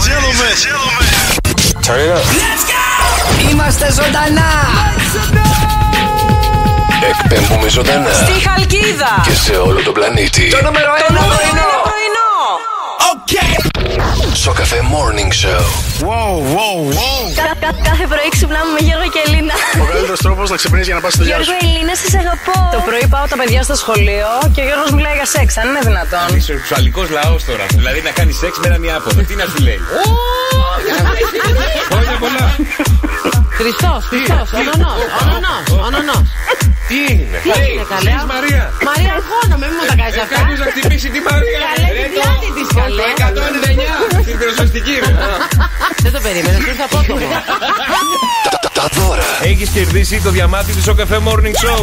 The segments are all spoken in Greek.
Turn it up. Let's go! Είμαστε ζωντανά! Εκπέμπουμε ζωντανά στη Χαλκίδα και σε όλο τον πλανήτη. Το νούμερο 1 πρωινό. Okay. Σοκαφέ Morning Show. Κάθε πρωί ξυπνάμε με Γιώργο και Ελίνα. Ο καλύτερος τρόπος να ξυπνήσεις για να πας στη δουλειά σου. Γιώργο, Ελίνα, σας αγαπώ. Το πρωί πάω τα παιδιά στο σχολείο και ο Γιώργος μιλάει για σεξ, αν είναι δυνατόν. Είσαι ο σεξουαλικός λαός τώρα. Δηλαδή να κάνει σεξ με έναν Ιάπωνα. Τι να σου λέει. Χρόνια πολλά. Χριστός, ονονός. Τι είναι. Τι είναι, καλέ. Εσείς, Μαρία. Μαρία, αγχώνομαι, μην μου τα κάνεις αυτά. Κάποιος να χτυπήσει τη Μαρία. Καλέ, τι πιάτη της, καλέ. Το 199. Στην πυροσβεστική. Δεν το περίμενες, ήρθα απότομο. Τα δώρα. Έχεις κερδίσει το διαμάτι του Σοκαφέ Morning Show.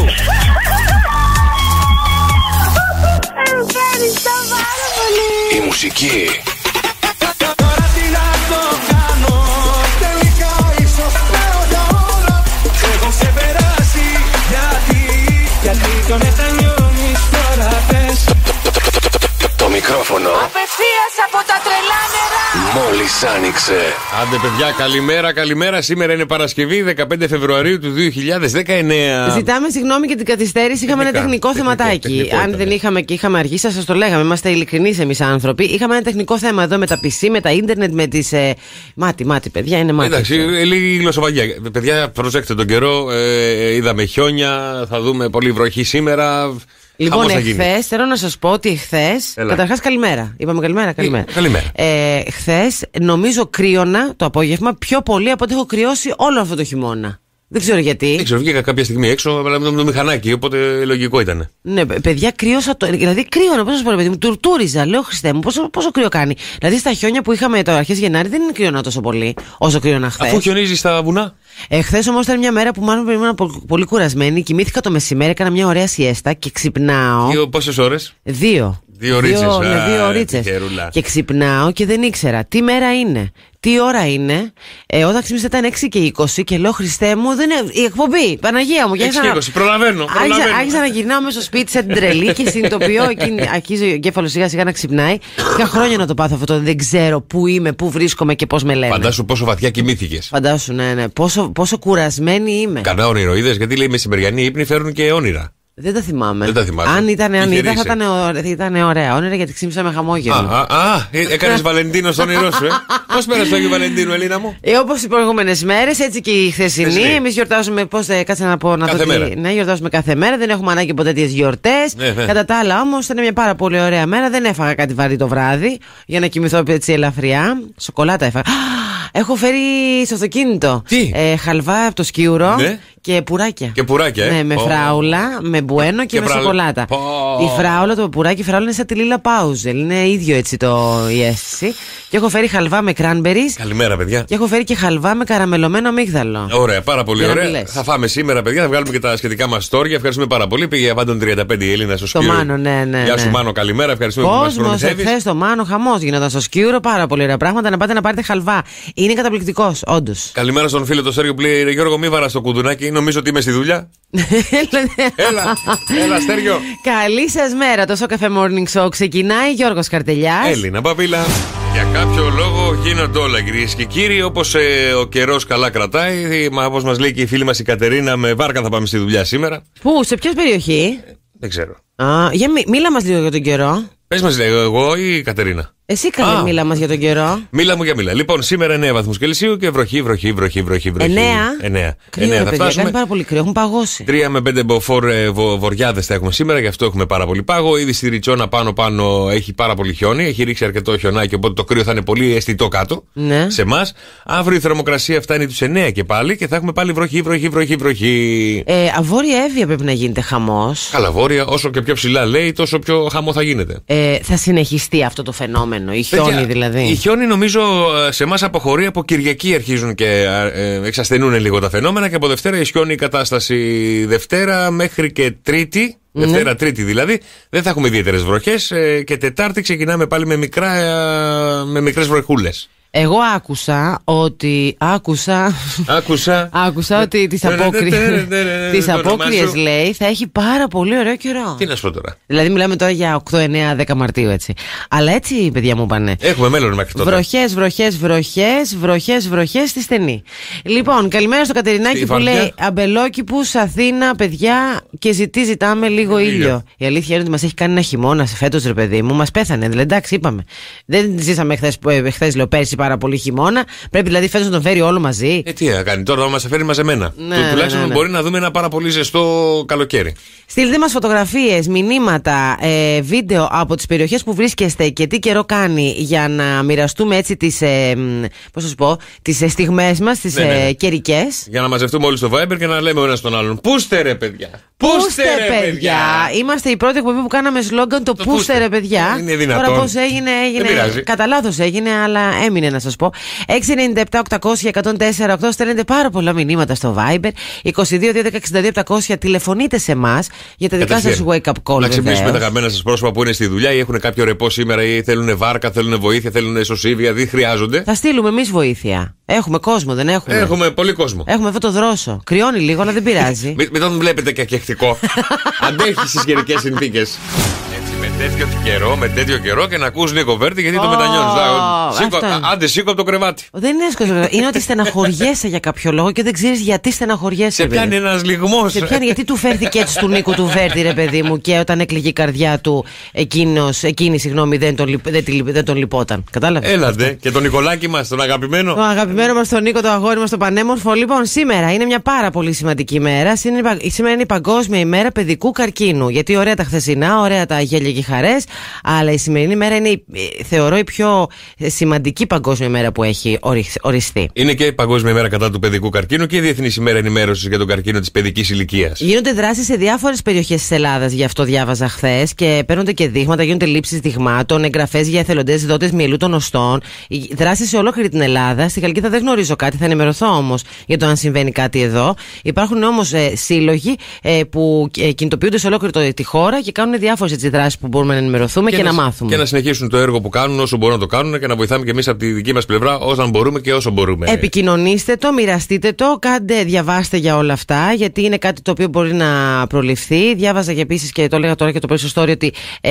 Ευχαριστώ πάρα πολύ. Η μουσική. Τώρα τι να το κάνω. Τελικά ίσως θέλω για όλα. Έχω ξεπεράσει. Γιατί το μετανιώνεις τώρα πες. Το μικρόφωνο Απευθείας από τα τρελά νερά. μόλις άνοιξε. Άντε παιδιά, καλημέρα. Σήμερα είναι Παρασκευή 15 Φεβρουαρίου του 2019. Ζητάμε συγγνώμη για την καθυστέρηση. Είχαμε ένα τεχνικό θεματάκι. Αν δεν είχαμε και είχαμε αργήσει, σας το λέγαμε. Είμαστε ειλικρινείς εμείς άνθρωποι. Είχαμε ένα τεχνικό θέμα εδώ με τα PC, με τα ίντερνετ, με τις. Μάτι, παιδιά, είναι μάτι. Εντάξει, λίγη γλωσσοβαγιά. Παιδιά, προσέξτε τον καιρό. Είδαμε χιόνια, θα δούμε πολύ βροχή σήμερα. Λοιπόν, εχθές θέλω να σας πω ότι εχθές. Καταρχάς, καλημέρα. Είπαμε καλημέρα. Χθες, νομίζω κρύωνα το απόγευμα πιο πολύ από ό,τι έχω κρυώσει όλο αυτό το χειμώνα. Δεν ξέρω γιατί. Δεν ξέρω, βγήκα κάποια στιγμή έξω, αλλά με το μηχανάκι, οπότε λογικό ήταν. Ναι, παιδιά, κρύωσα. Δηλαδή, κρύωνα, πώς σας πω, ρε παιδί μου, τουρτούριζα. Λέω, Χριστέ μου, πόσο κρύο κάνει. Δηλαδή, στα χιόνια που είχαμε το αρχές Γενάρη δεν είναι κρύωνα τόσο πολύ όσο κρύωνα χθες. Αφού χιονίζει στα βουνά. Χθες όμως ήταν μια μέρα που μάλλον ήμουν πολύ κουρασμένη. Κοιμήθηκα το μεσημέρι, έκανα μια ωραία σιέστα και ξυπνάω. Πόσες ώρες? 2 ωρίτσες. Και ξυπνάω και δεν ήξερα τι μέρα είναι, τι ώρα είναι. Όταν ξύπνησα ήταν 6 και 20 και λέω, Χριστέ μου, δεν είναι η εκπομπή. Παναγία μου. 6 και 20, προλαβαίνω. Άρχισα να γυρνάω μέσα στο σπίτι σαν την τρελή και συνειδητοποιώ. Αρχίζει ο εγκέφαλος σιγά σιγά να ξυπνάει. Είχα χρόνια να το πάθω αυτό. Δεν ξέρω πού είμαι, πού βρίσκομαι και πώς με λένε. Φαντάσου πόσο βαθιά κοιμήθηκες. Φαντάσου, ναι. Πόσο κουρασμένη είμαι. Κανένα όνειρο είδες, γιατί λέει μεσημεριανοί ύπνοι φέρουν και όνειρα. Δεν τα θυμάμαι. Αν είδα, θα ήταν ωραία όνειρα γιατί ξύμισα με χαμόγελο. Έκανες Βαλεντίνο στο όνειρό σου, Πώς πέρασε το Άγιο Βαλεντίνο, Ελίνα μου? Όπως οι προηγούμενες μέρες, έτσι και η χθεσινή. Εμείς γιορτάζουμε, κάτσε να πω, κάθε μέρα. Ναι, γιορτάζουμε κάθε μέρα. Δεν έχουμε ανάγκη από τέτοιες γιορτές. Ναι. Κατά τα άλλα, όμως, ήταν μια πάρα πολύ ωραία μέρα. Δεν έφαγα κάτι βαρύ το βράδυ για να κοιμηθώ έτσι ελαφριά. Σοκολάτα έφαγα. Έχω φέρει στο αυτοκίνητο. Τι? Χαλβά από το Σκιούρο. Ναι. Και πουράκια. Ναι, με φράουλα, με μπουένο και με σοκολάτα. Η φράουλα, το πουράκι, η φράουλα είναι σαν τη Λίλα Πάουζελ. Είναι ίδιο έτσι η αίσθηση. Και έχω φέρει χαλβά με κράνμπερις. Καλημέρα, παιδιά. Και έχω φέρει και χαλβά με καραμελωμένο αμύγδαλο. Ωραία, πάρα πολύ ωραία. Θα φάμε σήμερα, παιδιά. Θα βγάλουμε και τα σχετικά μας story. Ευχαριστούμε πάρα πολύ. Πήγε Απάντων 35 η Έλληνα στο Σκιούρο. Το Μάνο, ναι. Γεια σου, Μάνο, καλημέρα. Ευχαριστούμε που μας προμηθεύεις. Χθες το Μάνο, χαμός γινόταν στο Σκιούρο. Πάρα πολύ ωραία πράγματα. Να πάτε να πάρετε χαλβά. Είναι καταπληκτικός, όντως. Καλημέρα στον φίλο το Στέργιο που λέει, Γιώργο, μη βαρά στο κουδουνάκι. Νομίζω ότι είμαι στη δουλειά. Έλα, Στέργιο. Καλή σας μέρα. Το Σοκαφέ Morning Show ξεκινάει. Γιώργος Καρτελιάς. Έλληνα Παπίλα. Για κάποιο λόγο γίνονται όλα, κυρίες και κύριοι. Όπως ο καιρός καλά κρατάει. Όπως μας λέει και η φίλη μας η Κατερίνα, με βάρκα θα πάμε στη δουλειά σήμερα. Πού, σε ποια περιοχή? Δεν ξέρω. Μίλα μας λίγο για τον καιρό. Πες μας, λέγω εγώ ή η Κατερίνα? Εσύ καλέ, μίλα μας για τον καιρό. Μίλα μου για μίλα. Λοιπόν, σήμερα 9 βαθμούς Κελσίου και βροχή. 9. Κρύο, θα παιδιά, κάνει πάρα πολύ κρύο, έχουν παγώσει. 3 με 5 μποφόρ βοριάδες θα έχουμε σήμερα, γι' αυτό έχουμε πάρα πολύ πάγο. Ήδη στη Ριτσόνα πάνω έχει πάρα πολύ χιόνι, έχει ρίξει αρκετό χιονάκι, οπότε το κρύο θα είναι πολύ αισθητό κάτω σε εμάς. Αύριο η θερμοκρασία φτάνει τους 9 και πάλι και θα έχουμε πάλι βροχή. Βόρεια Εύβοια πρέπει να γίνεται χαμός. Καλά, βόρεια, όσο και πιο ψηλά λέει, τόσο πιο χαμό θα γίνεται. Θα συνεχιστεί αυτό το φαινόμενο, η χιόνι δηλαδή? Η χιόνι νομίζω σε εμάς αποχωρεί, από Κυριακή αρχίζουν και εξασθενούν λίγο τα φαινόμενα και από Δευτέρα ισχυώνει η κατάσταση. Δευτέρα μέχρι και Τρίτη. Δευτέρα, Τρίτη δηλαδή, δεν θα έχουμε ιδιαίτερες βροχές και Τετάρτη ξεκινάμε πάλι με μικρές βροχούλες. Εγώ άκουσα ότι. Άκουσα ότι τις απόκριες, λέει, θα έχει πάρα πολύ ωραίο καιρό. Τι να σου πω τώρα. Δηλαδή, μιλάμε τώρα για 8, 9, 10 Μαρτίου, έτσι. Αλλά έτσι, παιδιά μου πάνε. Έχουμε μέλλον μέχρι τότε. Βροχές στη στενή. Λοιπόν, καλημέρα στο Κατερινάκι που λέει Αμπελόκηπους, Αθήνα, παιδιά, και ζητάμε λίγο ήλιο. Η αλήθεια είναι ότι μας έχει κάνει ένα χειμώνα φέτος, ρε παιδί μου. Μας πέθανε. Δηλαδή, εντάξει, είπαμε. Δεν ζήσαμε χθες, λέω, πέρσι πάρα πολύ χειμώνα. Πρέπει δηλαδή φέτος να τον φέρει όλο μαζί. Τι να κάνει τώρα, να μας φέρει μαζεμένα. Τουλάχιστον μπορεί να δούμε ένα πάρα πολύ ζεστό καλοκαίρι. Στείλτε μας φωτογραφίες, μηνύματα, βίντεο από τις περιοχές που βρίσκεστε και τι καιρό κάνει για να μοιραστούμε έτσι τις στιγμές μας, τις καιρικές. Για να μαζευτούμε όλοι στο Viber και να λέμε ο ένας τον άλλον. Πούστε ρε παιδιά! Πούστε ρε παιδιά! Είμαστε η πρώτη εκπομπή που κάναμε σλόγγαν το πούστε ρε παιδιά. Είναι δυνατόν. Τώρα πώς έγινε. Κατά λάθος έγινε, αλλά έμεινε να σας πω. 697-800-1048. Στέλνετε πάρα πολλά μηνύματα στο Viber. 22-262-700. Τηλεφωνείτε σε εμάς για τα δικά σας wake up call. Να ξυπνήσουμε τα καμένα σας πρόσωπα που είναι στη δουλειά ή έχουν κάποιο ρεπό σήμερα ή θέλουν βάρκα, θέλουν βοήθεια, θέλουν σωσίβια, δεν χρειάζονται. Θα στείλουμε εμείς βοήθεια. Έχουμε κόσμο, δεν έχουμε? Έχουμε πολύ κόσμο. Έχουμε αυτό το δρόσο. Κρυώνει λίγο, αλλά δεν πειράζει. Μην τον βλέπετε και ακεχτικό. Αντέχει στις καιρικές συνθήκες. Με τέτοιο καιρό και να ακούς Νίκο Βέρτη, γιατί το μετανιώνεις. Άντε, σήκω από το κρεβάτι. Δεν είναι εύκολο. Είναι ότι στεναχωριέσαι για κάποιο λόγο και δεν ξέρεις γιατί στεναχωριέσαι. Σε πιάνει ένας λυγμός. Σε πιάνει, γιατί του φέρθηκε έτσι του Νίκου του Βέρτη, ρε παιδί μου, και όταν έκλαιγε η καρδιά του, εκείνη, συγγνώμη, δεν τον λυπόταν. Κατάλαβες? Έλατε. Και τον Νικολάκη μας, τον αγαπημένο. Τον αγαπημένο μας τον Νίκο, το αγόρι μας, το πανέμορφο. Λοιπόν, σήμερα είναι μια πάρα πολύ σημαντική μέρα. Σήμερα είναι η Παγκόσμια ημέρα παιδικού καρκίνου. Γιατί ωραία τα χθεσινά, ωραία τα γέλια και χαρές, αλλά η σημερινή μέρα είναι, θεωρώ, η πιο σημαντική παγκόσμια μέρα που έχει οριστεί. Είναι και η Παγκόσμια ημέρα κατά του παιδικού καρκίνου και η Διεθνής ημέρα ενημέρωσης για τον καρκίνο της παιδικής ηλικίας. Γίνονται δράσεις σε διάφορες περιοχές της Ελλάδας, γι' αυτό διάβαζα χθες, και παίρνονται και δείγματα, γίνονται λήψεις δειγμάτων, εγγραφές για εθελοντές δότες μυελού των οστών. Δράσεις σε ολόκληρη την Ελλάδα. Στη Χαλκίδα δεν γνωρίζω κάτι, θα ενημερωθώ όμως για το αν συμβαίνει κάτι εδώ. Υπάρχουν όμως σύλλογοι που κινητοποιούνται σε ολόκληρη τη χώρα και κάνουν διάφορες δράσεις που μπορούμε να ενημερωθούμε και να μάθουμε. Και να συνεχίσουν το έργο που κάνουν όσο μπορούν να το κάνουν και να βοηθάμε και εμείς από τη δική μας πλευρά όταν μπορούμε και όσο μπορούμε. Επικοινωνήστε το, μοιραστείτε το, διαβάστε για όλα αυτά, γιατί είναι κάτι το οποίο μπορεί να προληφθεί. Διάβαζα και επίσης, και το έλεγα τώρα και το πρωί στο story, ότι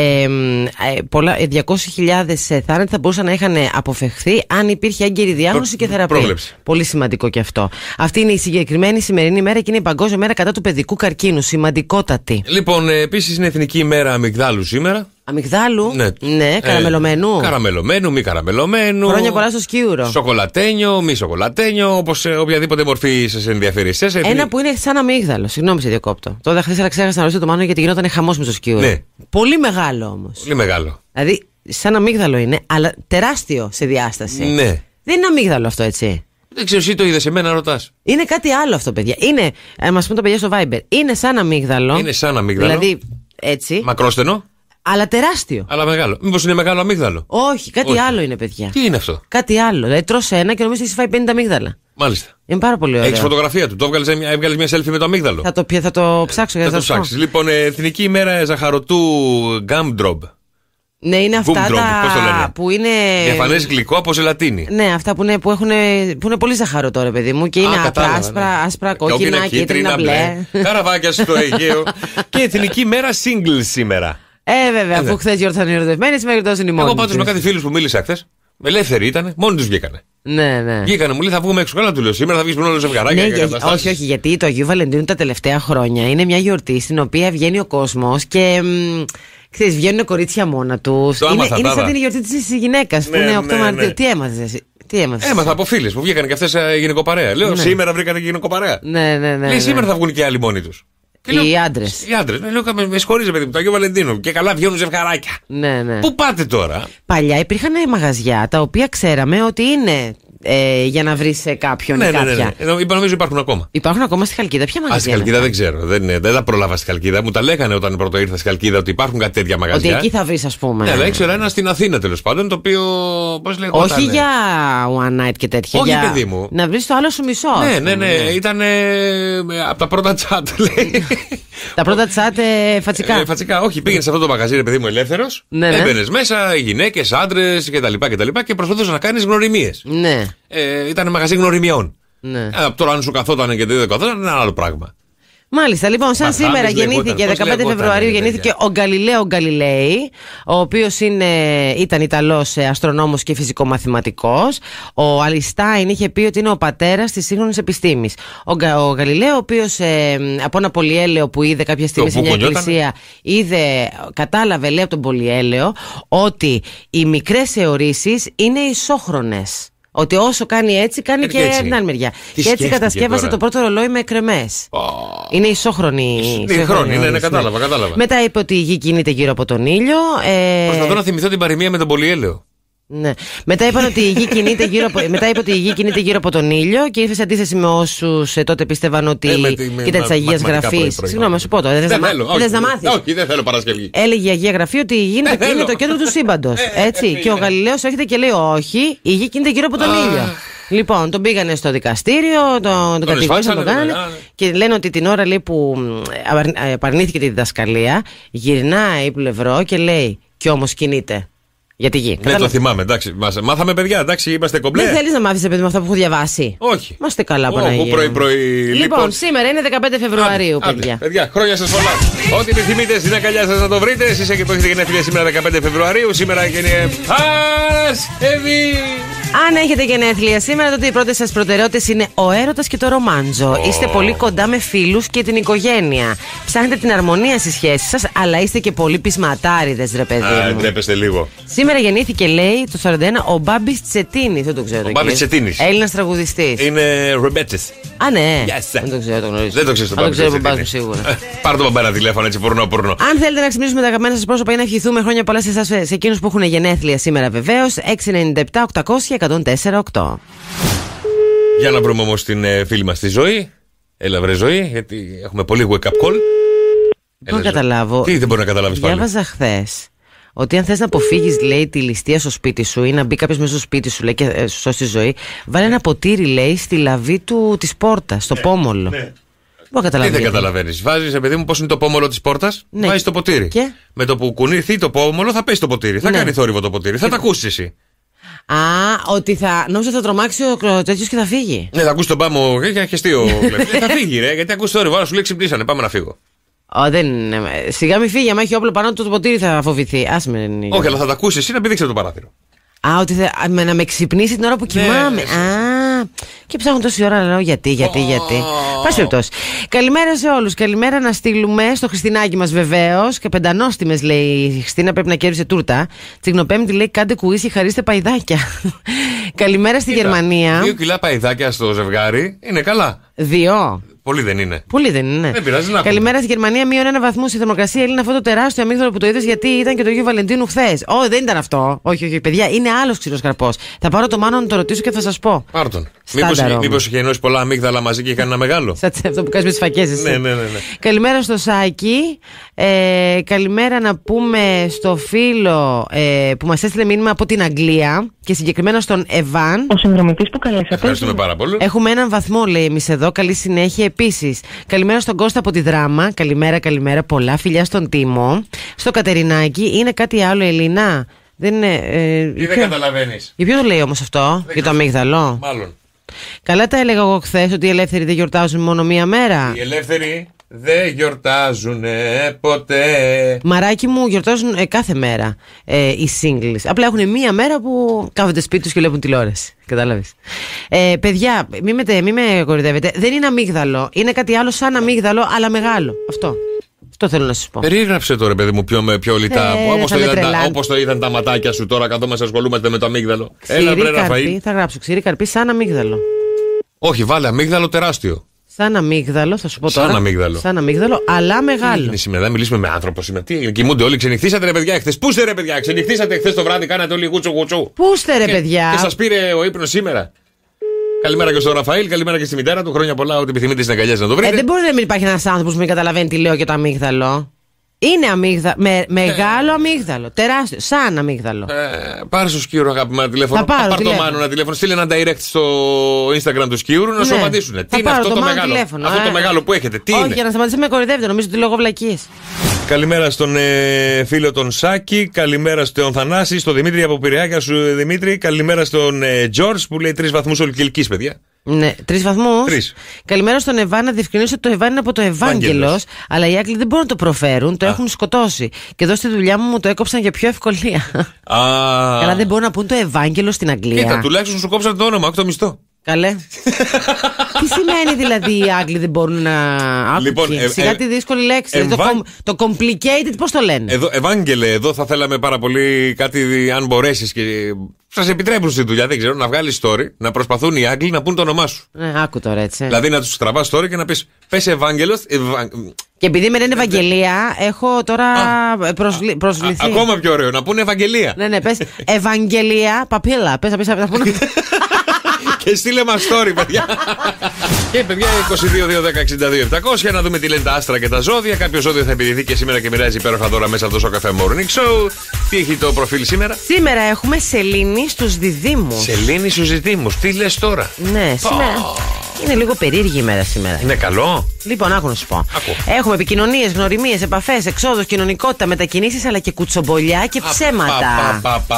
200.000 θάνατοι θα μπορούσαν να είχαν αποφευχθεί αν υπήρχε έγκαιρη διάγνωση και θεραπεία. Πρόβλεψη. Πολύ σημαντικό και αυτό. Αυτή είναι η συγκεκριμένη σημερινή μέρα και είναι η Παγκόσμια μέρα κατά του παιδικού καρκίνου. Σημαντικότατη. Λοιπόν, επίσης είναι Εθνική ημέρα αμυγδάλου σήμερα. Αμυγδάλου, ναι, καραμελωμένου. Καραμελωμένου, μη καραμελωμένου. Χρόνια πολλά στο σκιούρο. Σοκολατένιο, μη σοκολατένιο, όπως οποιαδήποτε μορφή σας ενδιαφέρει. Ένα που είναι σαν αμύγδαλο, συγγνώμη σε διακόπτω. Τώρα χθες ξέχασα να ρωτήσω το Μάνο γιατί γινόταν χαμός με το σκιούρο. Ναι. Πολύ μεγάλο όμως. Πολύ μεγάλο. Δηλαδή, σαν αμύγδαλο είναι, αλλά τεράστιο σε διάσταση. Ναι. Δεν είναι αμύγδαλο αυτό, έτσι. Δεν ξέρω, εσύ το είδες, εμένα ρωτάς. Είναι κάτι άλλο αυτό, παιδιά. Είναι, μας πούν τα παιδιά στο Viber, είναι σαν αμύγδαλο. Είναι σαν αμύγδαλο. Δηλαδή, έτσι. Μακρόστενο. Αλλά τεράστιο. Αλλά μεγάλο. Μήπως είναι μεγάλο αμύγδαλο? Όχι, κάτι άλλο είναι, παιδιά. Τι είναι αυτό? Κάτι άλλο. Δηλαδή τρως ένα και νομίζω ότι έχει φάει 50 αμύγδαλα. Μάλιστα. Είναι πάρα πολύ ωραίο. Έχεις φωτογραφία του? Το έβγαλες μια selfie με το αμύγδαλο? Θα το ψάξω για να σας πω. Θα το ψάξεις. Λοιπόν, Εθνική ημέρα ζαχαρωτού gumdrop. Ναι, είναι αυτά που είναι. Διαφανές γλυκό από ζελατίνη. Ναι, αυτά που είναι πολύ ζαχαρό τώρα, παιδί μου. Και είναι άσπρα, κόκκινα, κίτρινα, μπλε. Καραβάκια στο Αιγαίο. Και Εθνική ημέρα single σήμερα. Βέβαια, αφού χθες γιορτάσαν οι ερωτευμένοι, σήμερα γιορτάζουν οι μόνοι. Εγώ πάντως με κάτι φίλους που μίλησα χθες, ελεύθεροι ήταν, μόνοι τους βγήκανε. Ναι. Βγήκανε, μου λέει θα βγούμε έξω. Καλά, του λέω σήμερα θα βγεις με όλο ζευγαράκια. Ναι, όχι, γιατί το Αγίου Βαλεντίνου τα τελευταία χρόνια είναι μια γιορτή στην οποία βγαίνει ο κόσμος και. Ξέρεις, βγαίνουν κορίτσια μόνα τους. Είναι σαν την γιορτή της γυναίκας που είναι 8 Μαρτίου. Τι έμαθες εσύ? Έμαθα από φίλες που βγήκαν και αυτές γυναικοπαρέα. Λέω σήμερα βρήκατε γυναικοπαρέα. Ναι. Λέει σήμερα θα βγουν και άλλοι μόνοι τους. Οι άντρες. Οι άντρες. Λέω, με συγχωρείτε, παιδί μου, το Αγίου Βαλεντίνου. Και καλά βγαίνουν ζευγαράκια. Ναι. Πού πάτε τώρα? Παλιά υπήρχαν μαγαζιά τα οποία ξέραμε ότι είναι για να βρει κάποιον ή κάποια. Νομίζω υπάρχουν ακόμα. Υπάρχουν ακόμα στη Χαλκίδα. Ποια μαγαζιά? Στη Χαλκίδα δεν ξέρω. Δεν τα πρόλαβα στη Χαλκίδα. Μου τα λέγανε όταν πρώτο ήρθα στη Χαλκίδα ότι υπάρχουν κάτι τέτοια μαγαζιά. Ότι εκεί θα βρει, α πούμε. Ναι, αλλά ήξερα ένα στην Αθήνα τέλος πάντων, το οποίο. Πώς λέγεται. Όχι για one night και τέτοια. Όχι, παιδί μου. Να βρει το άλλο σου μισό. Ναι. Ήταν από τα πρώτα τσάτ, λέει. Τα πρώτα τσάτ φατσικά. Φατσικά, όχι. Πήγαινε σε αυτό το μαγαζί, ρε παιδί μου, ελεύθερος. Έμπαινε μέσα, γυναίκες, άντρες κτλ. Και προσπαθούσε να κάνει γνωριμίες. Ναι. Ήταν μαγαζί γνωριμιών. Ναι. Τώρα, αν σου καθόταν και δεν καθόταν, είναι ένα άλλο πράγμα. Μάλιστα, λοιπόν, σαν σήμερα γεννήθηκε 15 Φεβρουαρίου γεννήθηκε ο Γκαλιλαίο Γκαλιλέη, ο οποίος ήταν Ιταλός αστρονόμος και φυσικομαθηματικός. Ο Αϊνστάιν είχε πει ότι είναι ο πατέρας της σύγχρονης επιστήμης. Ο Γαλιλαίο, ο οποίος από ένα πολυέλαιο που είδε κάποια στιγμή σε μια εκκλησία, κατάλαβε, λέει από τον πολυέλαιο, ότι οι μικρές αιωρήσεις είναι ισόχρονες. Ότι όσο κάνει έτσι, κάνει και από την άλλη μεριά. Και έτσι κατασκεύασε τώρα το πρώτο ρολόι με εκρεμές. Είναι ισόχρονη. Ναι, κατάλαβα. Μετά είπε ότι η γη κινείται γύρω από τον ήλιο. Προσπαθώ να θυμηθώ την παροιμία με τον πολυέλαιο. Ναι. Μετά είπαν ότι η γη κινείται γύρω από τον ήλιο και ήρθε σε αντίθεση με όσους τότε πίστευαν ότι κοίτα της Αγίας Γραφής. Συγγνώμη, σου πω το. Δεν θες να μάθεις? Όχι, δεν θέλω Παρασκευή. Έλεγε η Αγία Γραφή ότι η γη είναι το κέντρο του σύμπαντος. Έτσι. Και ο Γαλιλαίος έρχεται και λέει όχι, η γη κινείται γύρω από τον ήλιο. Λοιπόν, τον πήγανε στο δικαστήριο, τον κατηγόρησαν, τον κάνανε και λένε ότι την ώρα που απαρνήθηκε τη διδασκαλία, γυρνάει πλευρό και λέει κι όμως κινείται. Για τη γη. Ναι, το θυμάμαι, εντάξει. Μάθαμε, παιδιά, εντάξει, είμαστε κομπλέ. Δεν θέλεις να μάθεις, παιδί μου, αυτά που έχω διαβάσει? Όχι. Είμαστε καλά, Παναγία. Λοιπόν, σήμερα είναι 15 Φεβρουαρίου, παιδιά. Παιδιά, χρόνια σας πολλά. Ό,τι επιθυμείτε στην αγκαλιά σας να το βρείτε. Εσείς που έχετε γενέθλια σήμερα 15 Φεβρουαρίου, σήμερα είναι Παρασκευή. Αν έχετε γενέθλια σήμερα, τότε οι πρώτες σας προτεραιότητες είναι ο έρωτας και το ρομάντζο. Είστε πολύ κοντά με φίλους και την οικογένεια. Ψάχνετε την αρμονία στις σχέσεις σας, αλλά είστε και πολύ πεισματάριδες, ρε παιδί μου. Ντρέπεστε λίγο. Σήμερα γεννήθηκε, λέει, το 41 ο Μπάμπης Τσετίνης. Δεν το ξέρω. Ο Μπάμπης Τσετίνης. Έλληνας τραγουδιστής. Είναι ρεμπέτσες. Α, ναι. Yes. Δεν το ξέρω, το γνωρίζω. Δεν το ξέρεις τον Μπάμπη Τσετίνη. Δεν το ξέρω τον Μπάμπη σίγουρα. Πάρε το μπαμπέρα τηλέφωνο έτσι πουρνό. Αν θέλετε να ξυπνήσουμε τα αγαπημένα σας πρόσωπα ή να ευχηθούμε χρόνια πολλά σε εσάς, σε εκείνους που έχουν γενέθλια σήμερα, βεβαίως, 697-800-1048. Για να βρούμε όμως την φίλη μας τη Ζωή. Έλα, βρε Ζωή, γιατί έχουμε πολύ wake up call. Δεν μπορώ να καταλάβω. Τι δεν μπορεί να καταλάβεις πάλι? Διάβαζα χθες ότι αν θες να αποφύγεις, λέει, τη ληστεία στο σπίτι σου ή να μπει κάποιος μέσα στο σπίτι σου, λέει, και σου σώσει τη ζωή, βάλε ένα ποτήρι, λέει, στη λαβή της πόρτας, στο πόμολο. Ναι. Τι δεν καταλαβαίνεις? Βάζεις, παιδί μου, πώς είναι το πόμολο της πόρτας, ναι. Βάζεις το ποτήρι. Και? Με το που κουνηθεί το πόμολο θα πέσει το ποτήρι. Θα κάνει θόρυβο το ποτήρι. Θα τα ακούσεις εσύ. Α, ότι νόμιζα θα τρομάξει ο τέτοιος και θα φύγει. Ναι, θα ακούσει τον πάμο και χεστείο. Θα φύγει, ρε, γιατί ακούσει θόρυβο. Άρα σου λέει ξυπνήσανε, πάμε να φύγω. Σιγά μη φύγει, άμα έχει όπλο πάνω του το ποτήρι θα φοβηθεί. Όχι, αλλά θα τα ακούσει εσύ να πηδήξει το παράθυρο. Α, ότι να με ξυπνήσει την ώρα που κοιμάμαι. Α, και ψάχνω τόση ώρα να λέω γιατί. Πάση περιπτώσει. Καλημέρα σε όλους. Καλημέρα να στείλουμε στο Χριστινάκι μας, βεβαίως. Και πεντανόστιμες, λέει η Χριστίνα, πρέπει να κέρδισε τούρτα. Τσιγνοπέμπτη, λέει, κάντε κουίς και χαρίστε παϊδάκια. Καλημέρα στη Γερμανία. 2 κιλά παϊδάκια στο ζευγάρι είναι καλά. 2. Πολύ δεν είναι. Δεν πειράζει να Καλημέρα στη Γερμανία, -1 βαθμού στη θερμοκρασία. Είναι αυτό το τεράστιο αμύγδαλο που το είδες, γιατί ήταν και το Αγίου Βαλεντίνου χθες. Δεν ήταν αυτό. Όχι, παιδιά, είναι άλλος ξηρός καρπός. Θα πάρω το Μάνο να το ρωτήσω και θα σας πω. Πάρ' τον. Μήπως είχε ενώσει πολλά αμύγδαλα μαζί και είχε ένα μεγάλο. Σαν αυτό που κάνεις με τις φακές εσύ. Ναι. Καλημέρα στο Σάκη. Καλημέρα να πούμε στο φίλο που μας έστειλε μήνυμα από την Αγγλία και συγκεκριμένα στον Εβάν. Ο συνδρομητής που καλέσατε. Ευχαριστούμε πάρα πολύ. Έχουμε έναν βαθμό, λέει, εμείς εδώ. Καλή συνέχεια επίσης. Καλημέρα στον Κώστα από τη Δράμα. Καλημέρα. Πολλά φιλιά στον Τίμο. Στο Κατερινάκι. Είναι κάτι άλλο, Ελίνα? Δεν είναι. Δεν καταλαβαίνεις. Για ποιο το λέει όμως αυτό? Για το αμύγδαλο? Μάλλον. Καλά τα έλεγα εγώ χθες ότι οι ελεύθεροι δεν γιορτάζουν μόνο μία μέρα. Οι ελεύθεροι δεν γιορτάζουν ποτέ. Μαράκι μου, γιορτάζουν κάθε μέρα οι singles. Απλά έχουν μία μέρα που κάθονται σπίτι τους και βλέπουν τηλεόραση. Κατάλαβες? Παιδιά, μη με κορυδεύετε. Δεν είναι αμύγδαλο. Είναι κάτι άλλο σαν αμύγδαλο, αλλά μεγάλο. Αυτό θέλω να σας πω. Περίγραψε τώρα, παιδί μου, πιο λιτά. Όπως το είδαν τα ματάκια σου τώρα, καθόμαστε ασχολούμαστε με το αμύγδαλο. Έλα, βρε Ραφαήλ. Θα γράψω ξηρή καρπή σαν αμύγδαλο. Όχι, βάλε αμύγδαλο τεράστιο. Σαν αμύγδαλο, θα σου πω τώρα. Σαν αμύγδαλο, αλλά μεγάλο. Είναι σήμερα, μιλήσουμε με άνθρωπο σήμερα. Τι, κοιμούνται όλοι, ξενυχτήσατε, ρε παιδιά, εχθές. Πού είστε, ρε παιδιά, ξενυχτήσατε εχθές το βράδυ, κάνατε όλοι γουτσου. Πού είστε, ρε παιδιά. Και σας πήρε ο ύπνος σήμερα. Καλημέρα και στον Ραφαήλ, καλημέρα και στη μητέρα του. Χρόνια πολλά, ό,τι επιθυμείτε στις αγκαλιές να το βρείτε. Δεν μπορεί να μην υπάρχει ένας άνθρωπος που μην καταλαβαίνει τι λέω για το αμύγδαλο. Είναι μεγάλο αμύγδαλο. Τεράστιο. Σαν αμύγδαλο. Πάρε στο Σκύρο, αγάπη μου, τηλέφωνο. Πάρ' το Μάνο ένα τηλέφωνο. Στείλε ένα direct στο Instagram του Σκύρου να σου απαντήσουν. Τι είναι αυτό το μεγάλο. Αυτό το μεγάλο που έχετε. Τι είναι. Όχι, για να σταματήσει με κοροϊδεύετε. Νομίζω ότι λόγω βλακίες. Καλημέρα στον φίλο τον Σάκη. Καλημέρα στον Θανάση, στον Δημήτρη από Πειραιά. Σου Δημήτρη. Καλημέρα στον Τζορτζ που λέει 3 βαθμούς ολικηλικής, παιδιά. Ναι, 3 βαθμούς. 3. Καλημέρα στον Εβάν. Να διευκρινίσω ότι το Εβάν είναι από το Ευάγγελος, αλλά οι Άγγλοι δεν μπορούν να το προφέρουν, το έχουν σκοτώσει. Και εδώ στη δουλειά μου το έκοψαν για πιο ευκολία. Καλά, δεν μπορούν να πούν το Ευάγγελο στην Αγγλία. Κοίτα, τουλάχιστον σου κόψαν το όνομα, όχι το μισθό. Καλέ. Τι σημαίνει δηλαδή οι Άγγλοι δεν μπορούν να. Λοιπόν, σιγά τη δύσκολη λέξη. Το complicated, πώς το λένε. Εδώ, Ευάγγελε, εδώ θα θέλαμε πάρα πολύ κάτι, αν μπορέσεις και σας επιτρέπουν στη δουλειά, δεν ξέρω, να βγάλεις story, να προσπαθούν οι Άγγλοι να πούν το όνομά σου. Άκου τώρα έτσι. Δηλαδή να τους τραβάς story και να πεις πες Ευάγγελος. Και επειδή με λένε Ευαγγελία, έχω τώρα προσβληθεί. Ακόμα πιο ωραίο, να πούνε Ευαγγελία. Ναι, πες Ευαγγελία, παπίλα. Πες να πούνε. Και στείλε μας story, παιδιά. Και παιδιά, 22-2-10-62-700 να δούμε τι λένε τα άστρα και τα ζώδια. Κάποιο ζώδιο θα επιδηθεί και σήμερα και μοιράζει υπέροχα δώρα μέσα από το Σοκαφέ Morning Show. Τι έχει το προφίλ σήμερα? Σήμερα έχουμε Σελήνη στους Διδύμους. Σελήνη στους Διδύμους, τι λες τώρα? Ναι, σήμερα. Είναι λίγο περίεργη ημέρα σήμερα. Είναι καλό. Λοιπόν, άκου να σου πω. Έχουμε επικοινωνίες, γνωριμίες, επαφές, εξόδους, κοινωνικότητα, μετακινήσεις αλλά και κουτσομπολιά και ψέματα.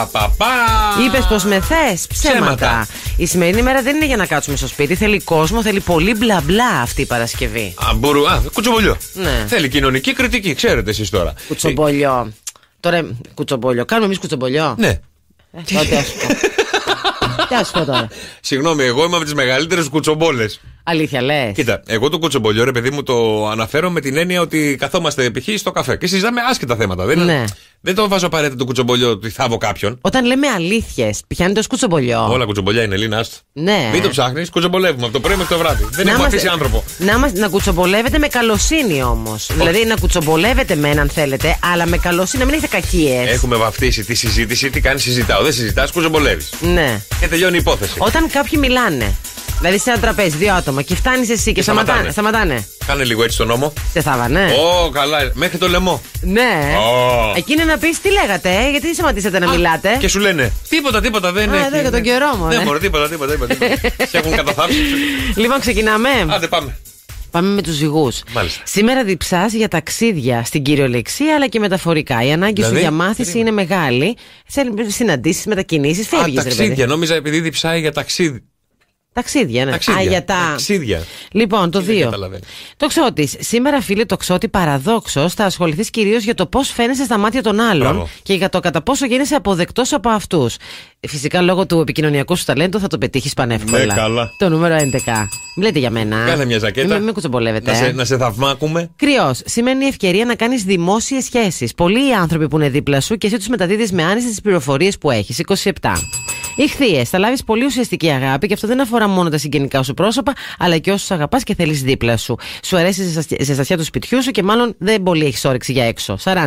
Είπες πως με θες? Ψέματα. Η σημερινή ημέρα δεν είναι για να κάτσουμε στο σπίτι. Θέλει κόσμο, θέλει πολύ μπλα μπλα αυτή η Παρασκευή. Κουτσομπολιό. Ναι. Θέλει κοινωνική κριτική, ξέρετε εσείς τώρα. Κουτσομπολιό. Τώρα κουτσομπολιό. Κάνουμε εμείς κουτσομπολιό. Ναι. Τότε ας πω. Τι ας πω τώρα. Συγγνώμη, εγώ είμαι από τις μεγαλύτερες κουτσομπόλες. Αλήθεια λες? Κοίτα, εγώ το κουτσομπολιό, ρε παιδί μου, το αναφέρω με την έννοια ότι καθόμαστε π.χ. στο καφέ και συζητάμε άσχετα θέματα. Δεν το βάζω απαραίτητα το κουτσομπολιό ότι θάβω κάποιον. Όταν λέμε αλήθειες, πιάνετε ως κουτσομπολιό. Όλα κουτσομπολιά είναι, Ελίνα, άστο. Ναι. Μην το ψάχνεις, κουτσομπολεύουμε από το πρωί μέχρι το βράδυ. Δεν έχουμε αφήσει άνθρωπο. Να κουτσομπολεύετε με καλοσύνη όμως. Δηλαδή να κουτσομπολεύετε με έναν θέλετε, αλλά με καλοσύνη, να μην έχετε κακίες. Έχουμε βαφτίσει τη συζήτηση, τι κάνει, συζητάω. Δεν συζητάς, κουτσομπολεύεις. Ναι. Και τελειώνει η υπόθεση. Όταν κάποιοι μιλάνε. Δηλαδή σε ένα τραπέζι, 2 άτομα και φτάνεις εσύ και σταματάνε. Κάνε λίγο έτσι τον νόμο. Σε θάβανε. Καλά, μέχρι το λαιμό. Ναι. Εκεί είναι να πεις τι λέγατε, γιατί σταματήσατε να μιλάτε. Και σου λένε τίποτα δεν έχει. Για τον καιρό μου. Δεν μπορεί, τίποτα. Σε έχουν καταθάψει. Λοιπόν, ξεκινάμε. Άντε, πάμε. Πάμε με τους ζυγούς. Σήμερα διψάς για ταξίδια στην κυριολεξία αλλά και μεταφορικά. Η ανάγκη σου για μάθηση είναι μεγάλη. Σε συναντήσεις, μετακινήσεις, φεύγεις. Ταξίδια, νόμιζα επειδή διψάει για ταξίδι. Ταξίδια, ναι. Ταξίδια. Λοιπόν, το 2. Τοξότης. Σήμερα, φίλε τοξότη, παραδόξως θα ασχοληθείς κυρίως για το πώς φαίνεσαι στα μάτια των άλλων και για το κατά πόσο γίνεσαι αποδεκτός από αυτούς. Φυσικά, λόγω του επικοινωνιακού σου ταλέντου θα το πετύχεις πανεύκολα. Ναι, καλά. Το νούμερο 11. Μιλάτε για μένα. Κάνε μια ζακέτα. Μην κουτσομπολεύετε. Να σε θαυμάκουμε. Κρυός. Σημαίνει ευκαιρία να κάνεις δημόσιες σχέσεις. Πολλοί οι άνθρωποι που είναι δίπλα σου και εσύ τους μεταδίδεις με άνεση τις πληροφορίες που έχεις. 27. Ιχθύες. Θα λάβεις πολύ ουσιαστική αγάπη και αυτό δεν αφορά μόνο τα συγγενικά σου πρόσωπα, αλλά και όσους αγαπάς και θέλεις δίπλα σου. Σου αρέσει η ζεστασιά του σπιτιού σου και μάλλον δεν πολύ έχεις όρεξη για έξω. 40.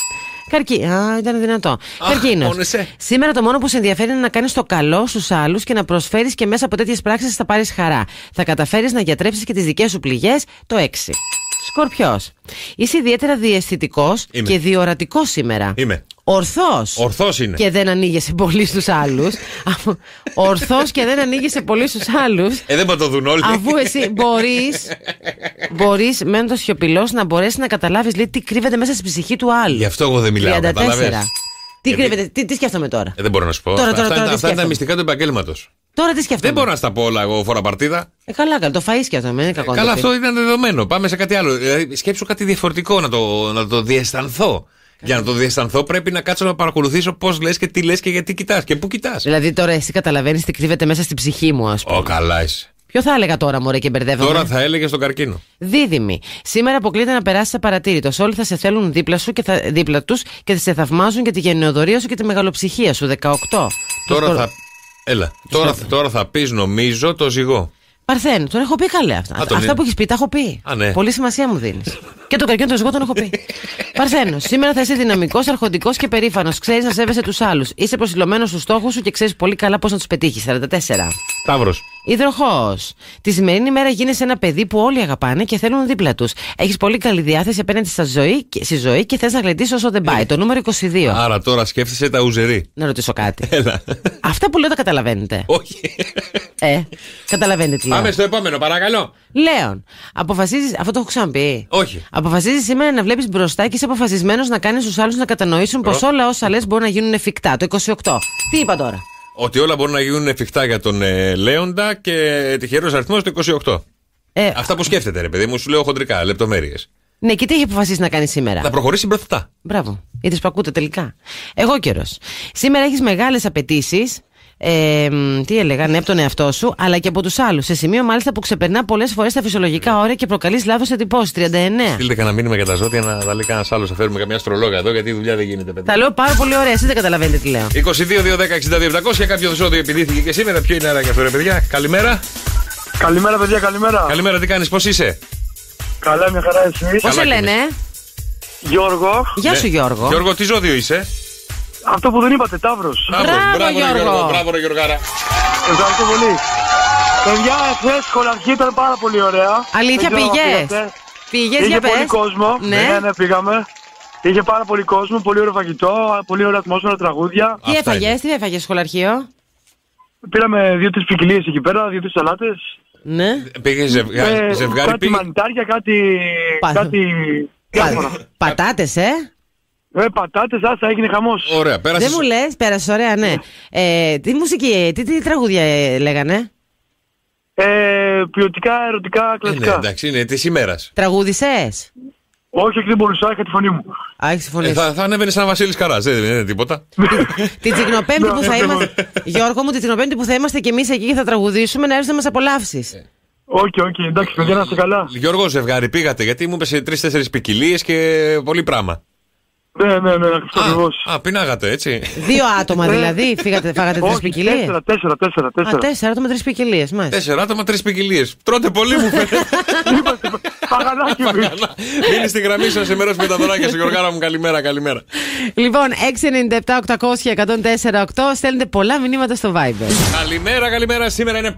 Ήταν δυνατό. Καρκίνος. Σήμερα το μόνο που σε ενδιαφέρει είναι να κάνεις το καλό στους άλλους και να προσφέρεις και μέσα από τέτοιες πράξεις θα πάρεις χαρά. Θα καταφέρεις να γιατρέψεις και τις δικές σου πληγές. Το 6. Σκορπιός. Είσαι ιδιαίτερα διαισθητικός και διορατικός σήμερα. Είμαι. Ορθός είναι. Και δεν ανοίγεσαι πολύ στους άλλους. Ορθός και δεν ανοίγεσαι πολύ στους άλλους. Δεν θα το δουν όλοι. Αφού εσύ μπορείς μένοντας σιωπηλός να μπορέσεις να καταλάβεις τι κρύβεται μέσα στη ψυχή του άλλου. Γι' αυτό εγώ δεν μιλάω. 34. Τι κρύβεται, τι σκέφτομαι τώρα. Δεν μπορώ να σου πω. Αυτά είναι τα μυστικά του επαγγέλματος. Τώρα τι σκέφτομαι. Δεν μπορώ να στα πω όλα εγώ φορά παρτίδα. Καλά, το φαΐ σκέφτομαι. Καλά, αυτό ήταν δεδομένο. Πάμε σε κάτι άλλο. Σκέψου κάτι διαφορετικό να το διαισθανθώ. Για να το διαισθανθώ πρέπει να κάτσω να παρακολουθήσω πώς λες και τι λες και γιατί κοιτάς και πού κοιτάς. Δηλαδή τώρα εσύ καταλαβαίνεις τι κρύβεται μέσα στην ψυχή μου, ας πούμε. Καλά είσαι. Ποιο θα έλεγα τώρα, μωρέ, και μπερδεύομαι. Τώρα θα έλεγε στον καρκίνο. Δίδυμη. Σήμερα αποκλείται να περάσεις απαρατήρητος. Όλοι θα σε θέλουν δίπλα τους και θα σε θαυμάζουν για τη γενναιοδωρία σου και τη μεγαλοψυχία σου. 18. Τώρα θα πεις νομίζω το ζυγό. Παρθένου, τον έχω πει καλέ αυτά. Αυτά που έχεις πει, τα έχω πει. Ναι. Πολύ σημασία μου δίνεις. Και το καρκίνο το ζυγό τον έχω πει. Παρθένος, σήμερα θα είσαι δυναμικός, αρχοντικός και περήφανος. Ξέρεις να σέβεσαι τους άλλους. Είσαι προσιλωμένος στους στόχους σου και ξέρεις πολύ καλά πώς να τους πετύχεις. 44. Ταύρος. Υδροχόος. Τη σημερινή μέρα γίνεσαι ένα παιδί που όλοι αγαπάνε και θέλουν δίπλα τους. Έχεις πολύ καλή διάθεση απέναντι στη ζωή και θες να γλεντήσεις όσο δεν πάει. Το νούμερο 22. Άρα τώρα σκέφτεσαι τα ουζερί. Να ρωτήσω κάτι. Έλα. Αυτά που λέω τα καταλαβαίνετε? Όχι. Καταλαβαίνετε τι λέω. Πάμε στο επόμενο, παρακαλώ. Λέων, αποφασίζεις. Αυτό το έχω ξαναπεί. Όχι. Αποφασίζεις σήμερα να βλέπεις μπροστά και είσαι αποφασισμένος να κάνεις τους άλλους να κατανοήσουν πως όλα όσα λες μπορούν να γίνουν εφικτά. Το 28. Τι είπα τώρα? Ότι όλα μπορούν να γίνουν εφικτά για τον Λέοντα και τυχερός αριθμός το 28. Αυτά που σκέφτεται, ρε παιδί μου, σου λέω χοντρικά, λεπτομέρειες. Ναι, και τι έχει αποφασίσει να κάνει σήμερα? Να προχωρήσει μπροστά. Μπράβο. Είδες που ακούτε τελικά. Εγώ καιρός. Σήμερα έχεις μεγάλες απαιτήσεις. Τι έλεγα, ναι, από τον εαυτό σου, αλλά και από τους άλλους. Σε σημείο μάλιστα που ξεπερνά πολλές φορές τα φυσιολογικά όρια και προκαλείς λάθος εντυπώσεις. 39. Στείλτε κανένα μήνυμα για τα ζώδια να τα λέει κανένα άλλο. Θα φέρουμε καμιά αστρολόγα εδώ, γιατί η δουλειά δεν γίνεται, παιδιά. Τα λέω πάρα πολύ ωραία, εσείς δεν καταλαβαίνετε τι λέω. 22-210-62-700. Κάποιο ζώδιο επιδίθηκε και σήμερα. Ποιο είναι άραγε αυτό, ρε παιδιά? Καλημέρα. Καλημέρα, παιδιά, καλημέρα. Καλημέρα, τι κάνεις, πώς είσαι? Καλά, μια χαρά, εσύ? Πώς σε λένε? Γιώργο. Γεια σου, Γιώργο. Γιώργο, τι ζώδιο είσαι? Αυτό που δεν είπατε, Ταύρος. Μπράβο, Γιώργο. Μπράβο, ρε Γιωργάρα. Ευχαριστώ πολύ. Παιδιά, εχθές σχολαρχή ήταν πάρα πολύ ωραία. Αλήθεια, πήγες? Πήγες, για πες. Είχε πολύ κόσμο. Ναι, πήγαμε. Είχε πάρα πολύ κόσμο, πολύ ωραίο φαγητό, πολύ ωραία ατμόσφαιρα, τραγούδια. Τι έφαγες σχολαρχείο? Πήραμε 2-3 ποικιλίες εκεί πέρα, 2-3 σαλάτες. Ναι. Πήγε ζευγάρι, κάτι μανιτάρια, κάτι διάφορα. Πατάτες, πατάτες, άσα, έγινε χαμός. Ωραία, πέρασες. Δεν μου λες, πέρασε ωραία, ναι. Τι μουσική, τι τραγούδια λέγανε? Ποιοτικά, ερωτικά, κλασικά. Ναι, εντάξει, είναι της ημέρας. Τραγούδησες? Όχι, δεν μπορούσα, είχα τη φωνή μου. Έχεις τη φωνή σου. Θα ανέβαινε σαν Βασίλης Καράς, δεν είναι τίποτα. Την Τσικνοπέμπτη που θα είμαστε. Γιώργο μου, την Τσικνοπέμπτη που θα είμαστε και εμείς εκεί και θα τραγουδήσουμε, να έρθεις να μας απολαύσεις. Όχι, εντάξει, παιδιά, να είστε καλά. Γιώργο, ζευγάρι πήγατε, γιατί μου είπες 3-4 ποικιλίες και πολύ πράγμα. Ναι, ακριβώς. Πεινάγατε, έτσι. 2 άτομα δηλαδή, φάγατε 3 ποικιλίες. 4 άτομα 3 ποικιλίες, μάλιστα. 4 άτομα 3 ποικιλίες. Τρώτε πολύ, μου φαίνεται. Παγανάκι μου. Μείνει στη γραμμή σας, ενημερώσουμε τα δωράκια σου, Γιωργάρα μου, καλημέρα. Λοιπόν, 697-800-1048, στέλνετε πολλά μηνύματα στο Viber. Καλημέρα, σήμερα είναι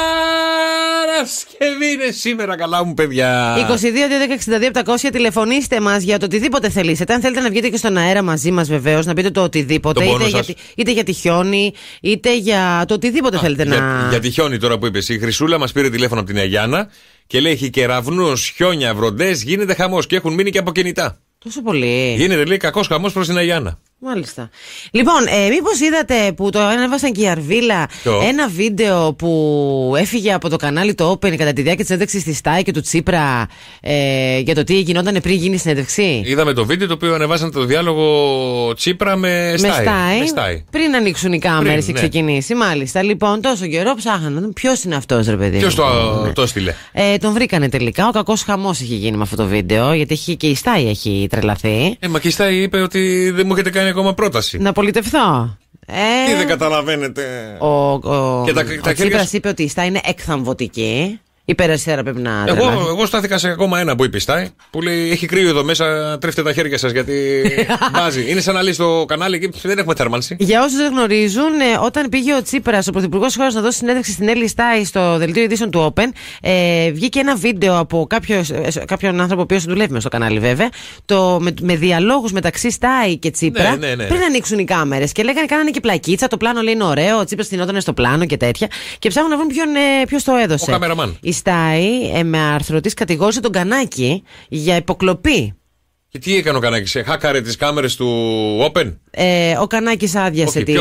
Παρασκευή, είναι σήμερα, καλά μου παιδιά. 22-210-62-700, τηλεφωνήστε μας για το οτιδήποτε θελήσετε. Αν θέλετε να βγείτε και στον αέρα μαζί μας, βεβαίως, να πείτε το οτιδήποτε. Είτε για τη χιόνι, είτε για το οτιδήποτε θέλετε να. Για τη χιόνι τώρα που είπες. Η Χρυσούλα μας πήρε τηλέφωνο από την Αγιάννα και λέει: έχει κεραυνούς, χιόνια, βροντές, γίνεται χαμός και έχουν μείνει και από κινητά. Τόσο πολύ. Γίνεται, λέει, κακός χαμός προς την Αγιάννα. Μάλιστα. Λοιπόν, μήπως είδατε που το ανέβασαν και η Αρβίλα ένα βίντεο που έφυγε από το κανάλι το Open κατά τη διάρκεια της συνέντευξης της Στάι και του Τσίπρα για το τι γινόταν πριν γίνει η συνέντευξη? Είδαμε το βίντεο το οποίο ανεβάσαν το διάλογο Τσίπρα με Στάι. Πριν ανοίξουν οι κάμερες και ξεκινήσει. Μάλιστα. Λοιπόν, τόσο καιρό ψάχναν. Ποιος είναι αυτός, ρε παιδί? Ποιος το έστειλε? Τον βρήκανε τελικά. Ο κακός χαμός έχει γίνει με αυτό το βίντεο, γιατί και η Στάι έχει τρελαθεί. Μα και η Στάι είπε ότι δεν μου έχετε κάνει ακόμα πρόταση. Να πολιτευθώ. Τι δεν καταλαβαίνετε. Ο Τσίπρας είπε ότι η Στάι είναι εκθαμβωτική. Υπεραριστερά πρέπει να. Εγώ στάθηκα σε ακόμα ένα που είπε η Στάι, που λέει: έχει κρύο εδώ μέσα, τρέφτε τα χέρια σας γιατί βάζει. Είναι σαν να λέει στο κανάλι και δεν έχουμε θέρμανση. Για όσους δεν γνωρίζουν, όταν πήγε ο Τσίπρας, ο πρωθυπουργός της χώρας, να δώσει συνέντευξη στην Έλλη Στάι στο δελτίο ειδήσεων του Open, βγήκε ένα βίντεο από κάποιον άνθρωπο ο οποίος δουλεύει μες στο κανάλι, βέβαια, με διαλόγους μεταξύ Στάι και Τσίπρα πριν ανοίξουν οι κάμερες. Και λέγανε: κάνανε και πλακίτσα, το πλάνο λέει είναι ωραίο, ο Τσίπρας τεινόταν στο πλάνο και τέτοια. Και ψάχνουν να βρουν ποιος το έδωσε. Ο καμεραμάν. Η Στάι με άρθρο της κατηγόρησε τον Κανάκη για υποκλοπή. Και τι έκανε ο Κανάκης, χάκαρε τις κάμερες του Open? Ο Κανάκης άδειασε την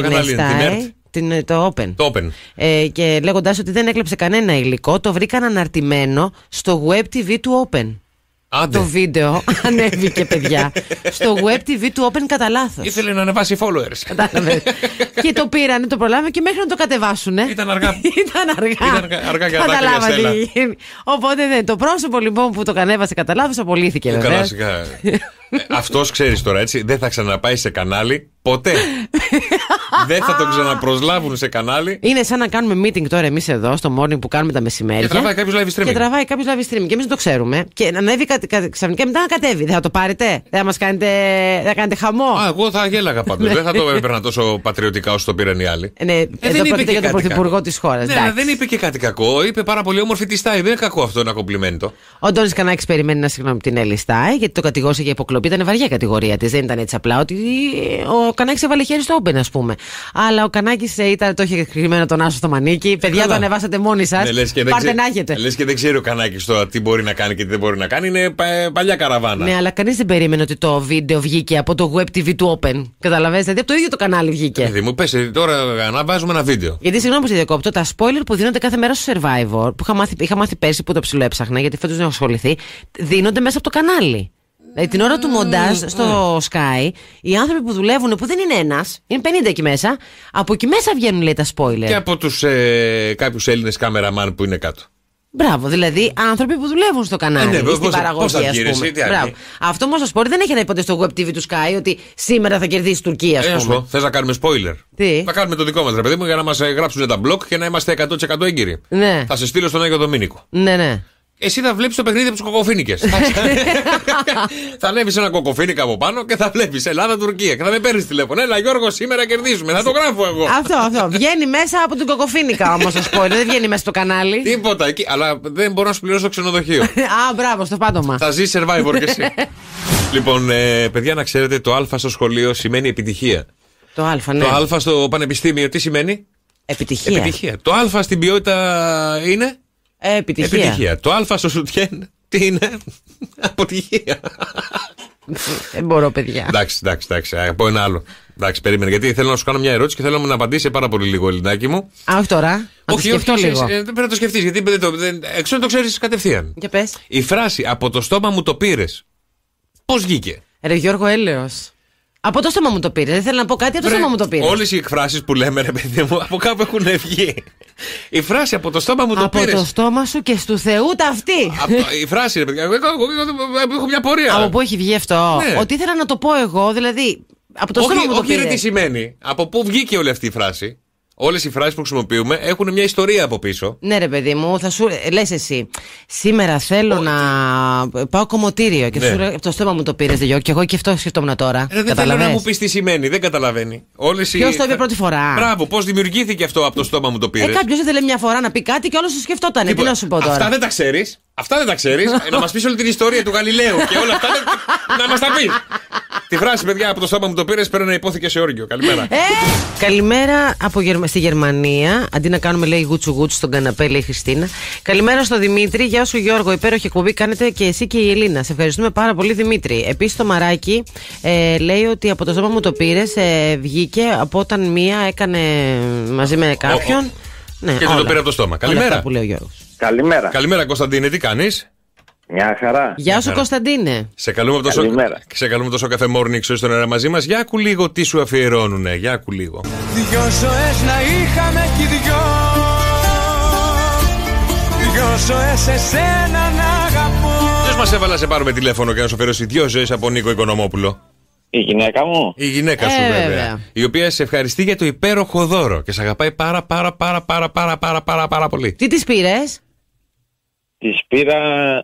Στάι, το Open. Και λέγοντας ότι δεν έκλεψε κανένα υλικό, το βρήκαν αναρτημένο στο Web TV του Open. Άντε. Το βίντεο ανέβηκε, παιδιά, στο Web TV του Open κατά λάθος. Ήθελε να ανεβάσει followers. Κατάλαβες. Και το πήρανε, το προλάβαμε και μέχρι να το κατεβάσουνε. Ήταν αργά. Αργά και καταλάβατε. Οπότε το πρόσωπο λοιπόν που το κανέβασε κατά λάθος απολύθηκε, βέβαια. Αυτός, ξέρεις τώρα, έτσι, δεν θα ξαναπάει σε κανάλι ποτέ. Δεν θα τον ξαναπροσλάβουν σε κανάλι. Είναι σαν να κάνουμε meeting τώρα εμείς εδώ στο morning που κάνουμε τα μεσημέρια. Και τραβάει κάποιος live streaming. Και εμείς δεν το ξέρουμε. Και να ανέβει ξαφνικά μετά να κατέβει. Δεν θα το πάρετε? Δεν θα μας κάνετε, θα κάνετε χαμό? Εγώ θα γέλαγα πάντως. Δεν θα το έπαιρνα τόσο πατριωτικά όσο το πήραν οι άλλοι. Ναι, εδώ πρόκειται για τον πρωθυπουργό της χώρας. Ναι, δεν είπε και κάτι κακό. Είπε πάρα πολύ όμορφη τη Στάι. Δεν είναι κακό αυτό, ένα κομπλιμέντο. Ο Ντόνις Κανάκης περιμένει να συγγνώμη την Έλλη Στάι, γιατί το κατηγόρησε για υποκλοπή. Ήταν βαριά κατηγορία της. Δεν ήταν έτσι απλά ότι ο Κανάκης έβαλε χέρι στο Open, ας πούμε. Αλλά ο Κανάκης το είχε κρυμμένο τον Άσο στο μανίκι. Παιδιά, το ανεβάσατε μόνοι σας. Πάρτε να έχετε. Λες και δεν ξέρει ο Κανάκης τώρα τι μπορεί να κάνει και τι δεν μπορεί να κάνει. Είναι παλιά καραβάνα. Ναι, αλλά κανείς δεν περίμενε ότι το βίντεο βγήκε από το Web TV του Open. Καταλαβαίνετε, δηλαδή από το ίδιο το κανάλι βγήκε. Δηλαδή μου πες τώρα να βάζουμε ένα βίντεο. Γιατί συγγνώμη που σε διακόπτω, τα spoiler που δίνονται κάθε μέρα στο Survivor, που είχα μάθει πέρσι που το ψιλοέψαχνα, γιατί φέτος δεν έχω ασχοληθεί, δίνονται μέσα από το κανάλι. Δηλαδή την ώρα του μοντάζ στο Sky, οι άνθρωποι που δουλεύουν, που δεν είναι ένας, είναι 50 εκεί μέσα, από εκεί μέσα βγαίνουν λέει τα spoiler. Και από τους κάποιους Έλληνες κάμεραμαν που είναι κάτω. Μπράβο, δηλαδή άνθρωποι που δουλεύουν στο κανάλι, στην παραγωγή, ας πούμε. Αυτό όμως το σπορ δεν έχει να ποτέ στο Web TV του Sky ότι σήμερα θα κερδίσει η Τουρκία, ας πούμε. Θες να κάνουμε spoiler? Τι? Θα κάνουμε το δικό μας, ρε παιδί μου, για να μας γράψουν τα blog και να είμαστε 100% έγκυροι. Ναι. Θα σε στείλω στον Άγιο Δομήνικο. Ναι. Εσύ θα βλέπεις το παιχνίδι από τους κοκοφίνικες. Θα ανέβεις ένα κοκοφίνικα από πάνω και θα βλέπεις Ελλάδα-Τουρκία. Και θα με παίρνεις τηλέφωνο. Έλα Γιώργο, σήμερα κερδίζουμε. Θα το γράφω εγώ. Αυτό. Βγαίνει μέσα από την κοκοφίνικα όμως το spoiler. Δεν βγαίνει μέσα στο κανάλι. Τίποτα εκεί. Αλλά δεν μπορώ να σου πληρώσω το ξενοδοχείο. Α, μπράβο, στο πάντομα. Θα ζεις Survivor κι εσύ. Λοιπόν, παιδιά, να ξέρετε, το Α στο σχολείο σημαίνει επιτυχία. Το Α, ναι. Το Α στο πανεπιστήμιο τι σημαίνει? Επιτυχία. Το Α στην ποιότητα είναι? Επιτυχία. Το Α στο σουτιέν τι είναι? Αποτυχία. Δεν μπορώ, παιδιά. Εντάξει. Από ένα άλλο. Εντάξει, περίμενε. Γιατί θέλω να σου κάνω μια ερώτηση και θέλω να απαντήσει πάρα πολύ λίγο, Ελληνάκι μου. Α, όχι τώρα. Όχι, πρέπει να το σκεφτείς. Γιατί εξώ το ξέρεις κατευθείαν. Για πες. Η φράση από το στόμα μου το πήρες, πώς βγήκε? Ρε Γιώργο, έλεος. Από το στόμα μου το πήρε. Δεν θέλω να πω κάτι, από το στόμα μου το πήρε. Όλες οι εκφράσεις που λέμε, ρε παιδί μου, από κάπου έχουν βγει. Η φράση από το στόμα μου το πήρε. Από το στόμα σου και στου Θεού ταυτή. Η φράση, ρε παιδιά, έχω μια πορεία. Από πού έχει βγει αυτό? Ναι. Ότι ήθελα να το πω εγώ, δηλαδή. Από το στόμα μου το πήρε. Όχι, τι σημαίνει. Από πού βγήκε όλη αυτή η φράση? Όλες οι φράσεις που χρησιμοποιούμε έχουν μια ιστορία από πίσω. Ναι, ρε παιδί μου, θα σου λες εσύ. Σήμερα θέλω να πάω κομμωτήριο. Και σου λέει, το στόμα μου το πήρες, Γιώργο. Και εγώ και αυτό σκεφτόμουν τώρα. Δεν θέλω να μου πεις τι σημαίνει, δεν καταλαβαίνει. Ποιος το είπε πρώτη φορά? Μπράβο, πώς δημιουργήθηκε αυτό από το στόμα μου το πήρες? Κάποιος ήθελε μια φορά να πει κάτι και όλος το σκεφτόταν. Τι να σου πω τώρα? Αυτά δεν τα ξέρεις. Αυτά δεν τα ξέρεις. Να μας πεις όλη την ιστορία του Γαλιλαίου και όλα αυτά να μας τα πεις. Τη φράση, παιδιά, από το στόμα μου το πήρες, πρέπει να υπόθηκε σε όργιο. Καλημέρα. Καλημέρα στη Γερμανία. Αντί να κάνουμε, λέει, γούτσου στον καναπέ, λέει η Χριστίνα. Καλημέρα στο Δημήτρη. Γεια σου, Γιώργο. Υπέροχη εκπομπή κάνετε και εσύ και η Ελίνα. Σε ευχαριστούμε πάρα πολύ, Δημήτρη. Επίσης, το Μαράκι λέει ότι από το στόμα μου το πήρες βγήκε από όταν μία έκανε μαζί με κάποιον. Ναι, και το πήρε από το στόμα. Καλημέρα. Που λέει ο Γιώργος. Καλημέρα. Καλημέρα, Κωνσταντίνε, τι κάνεις? Μια χαρά. Γεια σου, Κωνσταντίνε. Σε καλούμε τόσο καφέ morning στον αέρα μαζί μας. Για άκου λίγο τι σου αφιερώνουνε. Για άκου λίγο. Δυο ζωές να είχαμε κι δυο ζωές εσένα να αγαπώ. Ποιος μας έβαλα σε πάρουμε τηλέφωνο και να σου αφιερώσει 2 ζωές από Νίκο Οικονομόπουλο? Η γυναίκα μου. Η γυναίκα σου, βέβαια. Η οποία σε ευχαριστεί για το υπέροχο δώρο και σε αγαπάει πάρα πολύ. Τι της πήρες? Της πήρα.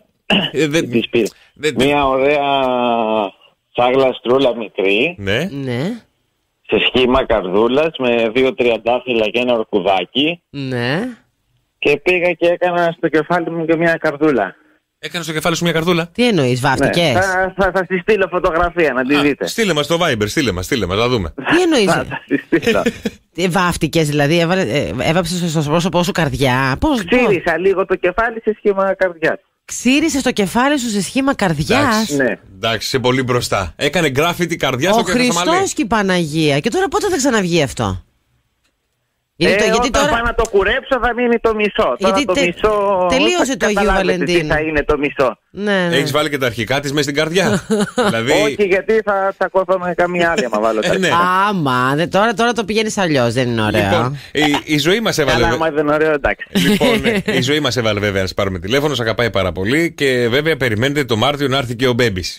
Μια ωραία τσάγλα στρούλα μικρή. Ναι. Σε σχήμα καρδούλας με 2 τριαντάφυλλα και ένα ορκουδάκι. Ναι. Και πήγα και έκανα στο κεφάλι μου και μια καρδούλα. Έκανε στο κεφάλι σου μια καρδούλα? Τι εννοείς, βάφτηκες? Ναι. Θα στη στείλω φωτογραφία να τη δείτε. Στείλε μας στο Viber, στείλε μας, να δούμε. Τι εννοείς? Βάφτηκες, δηλαδή, έβαψες στο πρόσωπό σου καρδιά? Ξύρισα λίγο το κεφάλι σε σχήμα καρδιάς. Ξύρισες το κεφάλι σου σε σχήμα καρδιάς? Ναι. Εντάξει, είσαι πολύ μπροστά. Έκανε γκράφιτι καρδιά στο κεφάλι. Ο Χριστός και η Παναγία. Και τώρα πότε θα ξαναβγεί αυτό? Γιατί όταν τώρα... πάω να το κουρέψω θα μείνει το μισό. Γιατί το μισό... τελείωσε το Αγίου Βαλεντίνου. Τι θα είναι το μισό. Ναι. Έχεις βάλει και τα αρχικά της μέσα στην καρδιά? Δηλαδή... όχι, γιατί θα τσακώθω με καμία άλλη άμα βάλω τα αρχικά. Άμα, τώρα το πηγαίνεις αλλιώς, δεν είναι ωραίο. Λοιπόν, η ζωή μας έβαλε... καλά, άμα δεν είναι ωραίο, εντάξει. Λοιπόν, η ζωή μας έβαλε βέβαια να σε πάρουμε τηλέφωνο, σε αγαπάει πάρα πολύ και βέβαια περιμένετε το Μάρτιο να έρθει και ο Μπέμπης.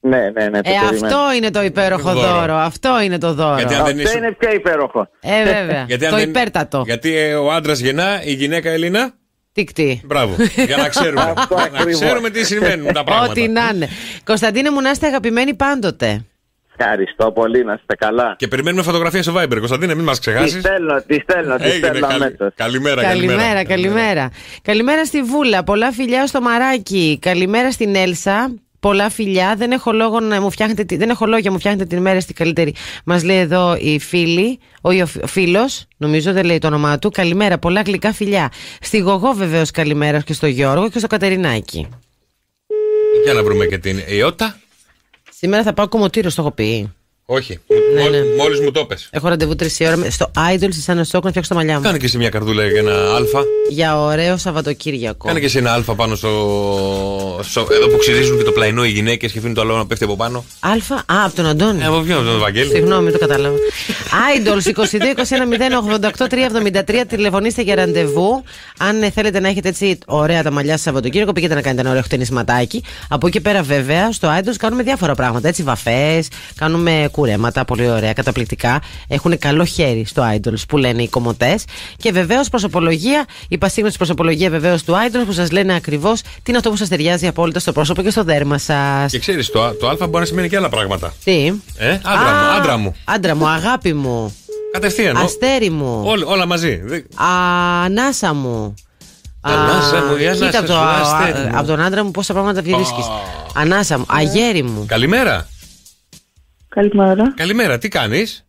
Ναι. Αυτό είναι το υπέροχο δώρο. Αυτό είναι το δώρο. Αυτό είναι πιο υπέροχο. Βέβαια. Το υπέρτατο. Γιατί ο άντρας γεννά, η γυναίκα Ελίνα. Τικτή. Μπράβο. Για να ξέρουμε. Να ξέρουμε τι συμβαίνουν τα πράγματα. Ό,τι να είναι. Κωνσταντίνε μου, να είστε αγαπημένοι πάντοτε. Ευχαριστώ πολύ, να είστε καλά. Και περιμένουμε φωτογραφία στο Viber. Κωνσταντίνε, μην μας ξεχάσεις. Τη στέλνω αμέσως. Καλημέρα. Καλημέρα στη Βούλα. Πολλά φιλιά στο Μαράκι. Καλημέρα στην Έλσα. Πολλά φιλιά. Δεν έχω λόγο να μου φτιάχνετε την ημέρα στη καλύτερη. Μας λέει εδώ η φίλη, ο φίλος, νομίζω δεν λέει το όνομά του. Καλημέρα, πολλά γλυκά φιλιά. Στη Γογό βεβαίως καλημέρα και στο Γιώργο και στο Κατερινάκι. Για να βρούμε και την Ιώτα. Σήμερα θα πάω Κομωτήριο, το έχω πει. Όχι, μόλις μου το πες. Έχω ραντεβού 3 η ώρα στο Idol στη Σάνο Σόκ να φτιάξω τα μαλλιά μου. Κάνε και εσύ μια καρδούλα για ένα αλφα. Για ωραίο Σαββατοκύριακο. Κάνε και εσύ ένα αλφα πάνω εδώ που ξυρίζουν και το πλαϊνό οι γυναίκες και αφήνουν το άλλο να πέφτει από πάνω. Αλφα, από τον Αντώνη. Από ποιον, τον Βαγγέλη. Συγγνώμη, το κατάλαβα. Idols 22-21-088-373. Τηλεφωνήστε για ραντεβού. Αν θέλετε να έχετε έτσι ωραία τα μαλλιά σας Σαββατοκύριακο, πήγαινε να κάνετε ένα ωραίο χτενισματάκι. Από εκεί πέρα, βέβαια, στο Idols κάνουμε διάφορα πράγματα. Έτσι, βαφές, κάνουμε κουρέματα, πολύ ωραία, καταπληκτικά. Έχουν καλό χέρι στο Idols που λένε οι κομμωτές. Και βεβαίως προσωπολογία, η πασίγνωση προσωπολογία βεβαίως του Idols που σας λένε ακριβώς τι είναι αυτό που σας ταιριάζει απόλυτα στο πρόσωπο και στο δέρμα σας. Και ξέρεις, το Α μπορεί να σημαίνει και άλλα πράγματα. Τι? Άντρα μου. Άντρα μου, αγάπη μου. Κατευθείαν. Αστέρι μου. Όλα μαζί. Ανάσα μου. Ανάσα μου, κοίτα από τον άντρα μου πόσα πράγματα βρίσκεις. Ανάσα μου, αγέρι μου. Καλημέρα. Καλημέρα, τι κάνεις?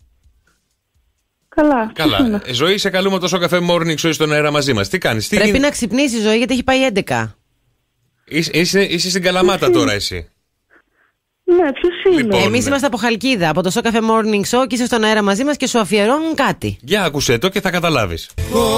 Καλά. Ζωή, σε καλούμε το Σοκαφέ Morning Show στον αέρα μαζί μας. Τι κάνεις? Πρέπει να ξυπνήσει η Ζωή γιατί έχει πάει 11. Είσαι στην Καλαμάτα τώρα εσύ. Ναι, ποιος είναι? Λοιπόν, εμείς είμαστε από Χαλκίδα, από το Σοκαφέ Morning Show και είσαι στον αέρα μαζί μας και σου αφιερώνουν κάτι. Για άκουσέ το και θα καταλάβεις.